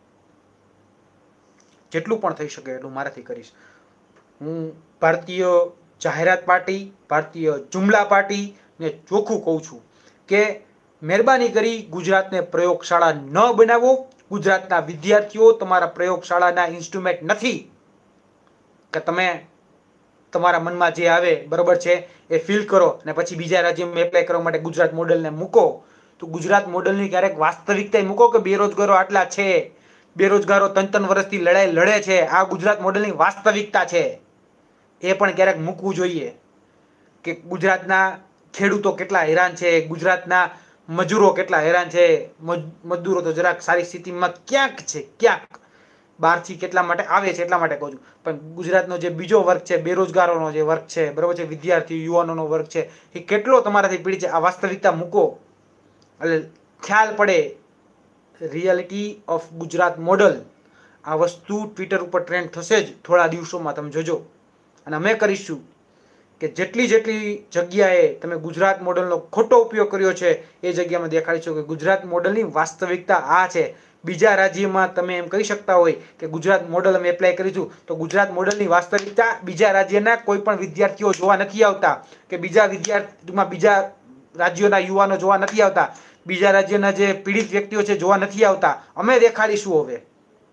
જેટલું પણ થઈ શકે એટલું મારાથી કરીશ. હું ભારતીય જાહેરાત પાર્ટી, ભારતીય જુમલા પાર્ટી ને ચોખ્ખું કહું છું કે મહેરબાની કરી ગુજરાતને પ્રયોગશાળા ન બનાવો. ગુજરાતના વિદ્યાર્થીઓ તમારા પ્રયોગશાળાના ઇન્સ્ટ્રુમેન્ટ નથી કે તમે તમારા મનમાં જે આવે બરોબર છે એ ફીલ કરો અને પછી બીજા રાજ્યમાં એપ્લાય કરવા માટે ગુજરાત મોડલને મૂકો. તો ગુજરાત મોડલની ક્યારેક વાસ્તવિકતા મૂકો કે બેરોજગારો આટલા છે, બેરોજગારો 3-3 વર્ષથી લડાઈ લડે છે. આ ગુજરાત મોડલની વાસ્તવિકતા છે. એ પણ ક્યારેક મૂકવું જોઈએ કે ગુજરાતના ખેડૂતો કેટલા હેરાન છે, ગુજરાતના મજૂરો કેટલા હેરાન છે. મજદૂરો તો જરાક સારી સ્થિતિમાં ક્યાંક છે, ક્યાંક બહારથી કેટલા માટે આવે છે એટલા માટે કહું છું. પણ ગુજરાતનો જે બીજો વર્ગ છે, બેરોજગારોનો જે વર્ગ છે બરોબર છે, વિદ્યાર્થી યુવાનોનો વર્ગ છે, એ કેટલો તમારાથી પીડિત છે. આ વાસ્તવિકતા મૂકો એટલે ખ્યાલ પડે. રિયાલિટી ઓફ ગુજરાત મોડલ આ વસ્તુ ટ્વિટર ઉપર ટ્રેન્ડ થશે જ થોડા દિવસોમાં, તમે જોજો. અને અમે કરીશું કે જેટલી જગ્યાએ તમે ગુજરાત મોડલનો ખોટો ઉપયોગ કર્યો છે એ જગ્યામાં દેખાડીશું કે ગુજરાત મોડલની વાસ્તવિકતા આ છે. બીજા રાજ્યમાં તમે એમ કહી શકતા હોય કે ગુજરાત મોડલ અમે એપ્લાય કરીશું તો ગુજરાત મોડલની વાસ્તવિકતા બીજા રાજ્યના કોઈ પણ વિદ્યાર્થીઓ જોવા નથી આવતા કે બીજા રાજ્યોના યુવાનો જોવા નથી આવતા, બીજા રાજ્યના જે પીડિત વ્યક્તિઓ છે જોવા નથી આવતા. અમે દેખાડીશું હવે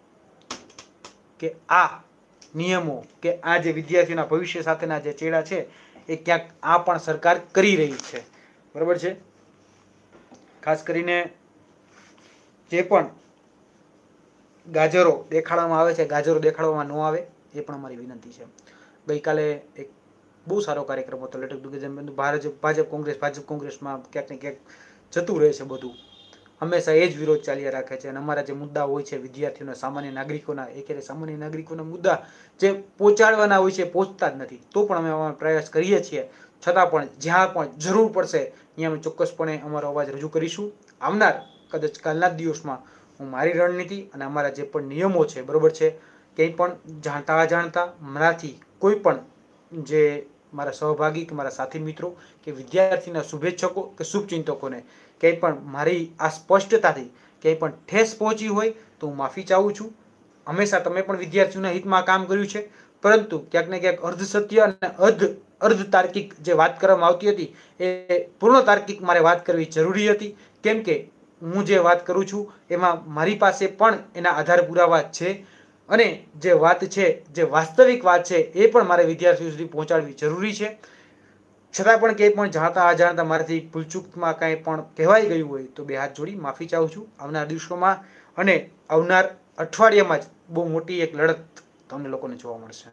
કે આ નિયમો કે આ જે વિદ્યાર્થીઓના ભવિષ્ય સાથેના જે ચેડા છે એ ક્યાંક આ પણ સરકાર કરી રહી છે. બરોબર છે. ખાસ કરીને જે પણ ગાજરો દેખાડવામાં આવે છે, ગાજરો દેખાડવામાં ન આવે એ પણ અમારી વિનંતી છે. ગઈકાલે એક બહુ સારો કાર્યક્રમ હતો લટક ભાજપ કોંગ્રેસમાં ક્યાંક ને ક્યાંક જતું રહે છે બધું. હંમેશા એ જ વિરોધ ચાલ્યા રાખે છે અને અમારા જે મુદ્દા હોય છે વિદ્યાર્થીઓના, સામાન્ય નાગરિકોના, એ ક્યારે સામાન્ય નાગરિકોના મુદ્દા જે પહોંચાડવાના હોય છે પહોંચતા જ નથી. તો પણ અમે અમારો પ્રયાસ કરીએ છીએ. છતાં પણ જ્યાં પણ જરૂર પડશે ત્યાં અમે ચોક્કસપણે અમારો અવાજ રજૂ કરીશું. આવનાર કદાચ કાલના જ દિવસમાં હું મારી રણનીતિ અને અમારા જે પણ નિયમો છે બરોબર છે, કંઈ પણ જાણતા અજાણતા મારાથી કોઈ પણ જે મારા સહભાગી કે મારા સાથી મિત્રો કે વિદ્યાર્થીના શુભેચ્છકો કે શુભચિંતકોને કંઈ પણ મારી આ સ્પષ્ટતાથી કંઈ પણ ઠેસ પહોંચી હોય તો હું માફી ચાહું છું. હંમેશા તમે પણ વિદ્યાર્થીઓના હિતમાં કામ કર્યું છે, પરંતુ ક્યાંક ને ક્યાંક અર્ધ સત્ય અને અર્ધ તાર્કિક જે વાત કરવામાં આવતી હતી એ પૂર્ણ તાર્કિક મારે વાત કરવી જરૂરી હતી. કેમ કે હું જે વાત કરું છું એમાં મારી પાસે પણ એના આધાર પુરાવા છે અને જે વાત છે, જે વાસ્તવિક વાત છે એ પણ મારે વિદ્યાર્થીઓ સુધી પહોંચાડવી જરૂરી છે. છતાં પણ કંઈ પણ જાણતા અજાણતા મારાથી ભૂલચૂકમાં કાંઈ પણ કહેવાઈ ગયું હોય તો બે હાથ જોડી માફી ચાહું છું. આવનાર દિવસોમાં અને આવનાર અઠવાડિયામાં જ બહુ મોટી એક લડત તમને લોકોને જોવા મળશે.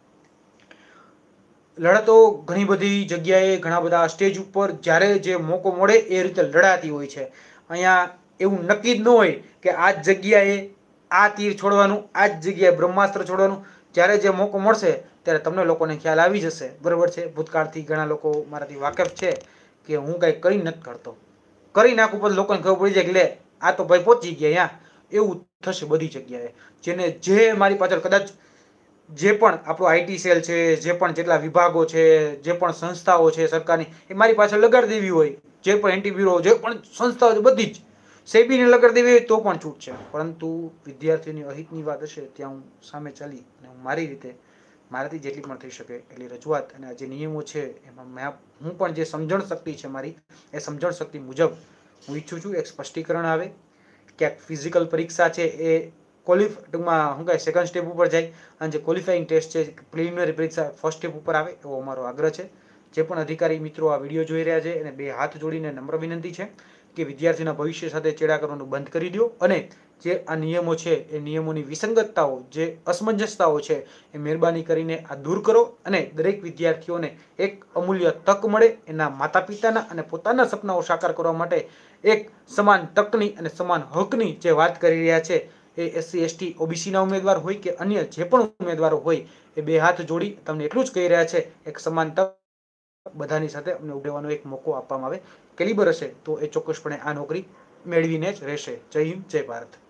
લડતો ઘણી બધી જગ્યાએ ઘણા બધા સ્ટેજ ઉપર જ્યારે જે મોકો મળે એ રીતે લડાતી હોય છે. અહીંયા એવું નક્કી જ ન હોય કે આ જ જગ્યાએ આ તીર છોડવાનું, આ જ જગ્યાએ બ્રહ્માસ્ત્ર છોડવાનું. જ્યારે જે મોકો મળશે ત્યારે તમને લોકોને ખ્યાલ આવી જશે. બરોબર છે. ભૂતકાળથી ઘણા લોકો મારાથી વાકેફ છે કે હું કાંઈ કરી નથી કરતો. કરી નાખું પછી લોકોને ખબર પડી જાય કે લે આ તો ભાઈ પહોંચી ગયા અહીંયા. એવું થશે બધી જગ્યાએ. જેને જે મારી પાછળ કદાચ જે પણ આપણો આઈટી સેલ છે, જે પણ જેટલા વિભાગો છે, જે પણ સંસ્થાઓ છે સરકારની, એ મારી પાછળ લગાડી દેવી હોય, જે પણ એન્ટીબ્યુરો, જે પણ સંસ્થાઓ છે બધી જ સેબીને લગાડી દેવી હોય તો પણ છૂટ છે. પરંતુ વિદ્યાર્થીઓની અહિતની વાત હશે ત્યાં હું સામે ચાલી અને હું મારી રીતે મારાથી જેટલી પણ થઈ શકે એટલી રજૂઆત અને આ જે નિયમો છે એમાં હું પણ જે સમજણ શક્તિ છે મારી એ સમજણ શક્તિ મુજબ હું ઈચ્છું છું એક સ્પષ્ટીકરણ આવે. ક્યાંક ફિઝિકલ પરીક્ષા છે એ ટૂંકમાં શું કહે સેકન્ડ સ્ટેપ ઉપર જાય અને જે ક્વોલિફાઈંગ ટેસ્ટ છે પ્રિલિમિનરી પરીક્ષા ફર્સ્ટ સ્ટેપ ઉપર આવે એવો અમારો આગ્રહ છે. જે પણ અધિકારી મિત્રો આ વિડીયો જોઈ રહ્યા છે એને 2 હાથ જોડીને નમ્ર વિનંતી છે કે વિદ્યાર્થીના ભવિષ્ય સાથે ચેડા કરવાનું બંધ કરી દો અને જે આ નિયમો છે એ નિયમોની વિસંગતતાઓ જે અસમંજસતાઓ છે એ મહેરબાની કરીને આ દૂર કરો અને દરેક વિદ્યાર્થીઓને એક અમૂલ્ય તક મળે એના માતા પિતાના અને પોતાના સપનાઓ સાકાર કરવા માટે એક સમાન તકની અને સમાન હકની જે વાત કરી રહ્યા છે એ SC ST OBCના ઉમેદવાર હોય કે અન્ય જે પણ ઉમેદવારો હોય એ 2 હાથ જોડી તમને એટલું જ કહી રહ્યા છે એક સમાન તક બધાની સાથે અમને ઉડવાનો એક મોકો આપવામાં આવે. કેલિબર હશે તો એ ચોક્કસપણે આ નોકરી મેળવીને જ રહેશે. જય હિન્દ, જય ભારત.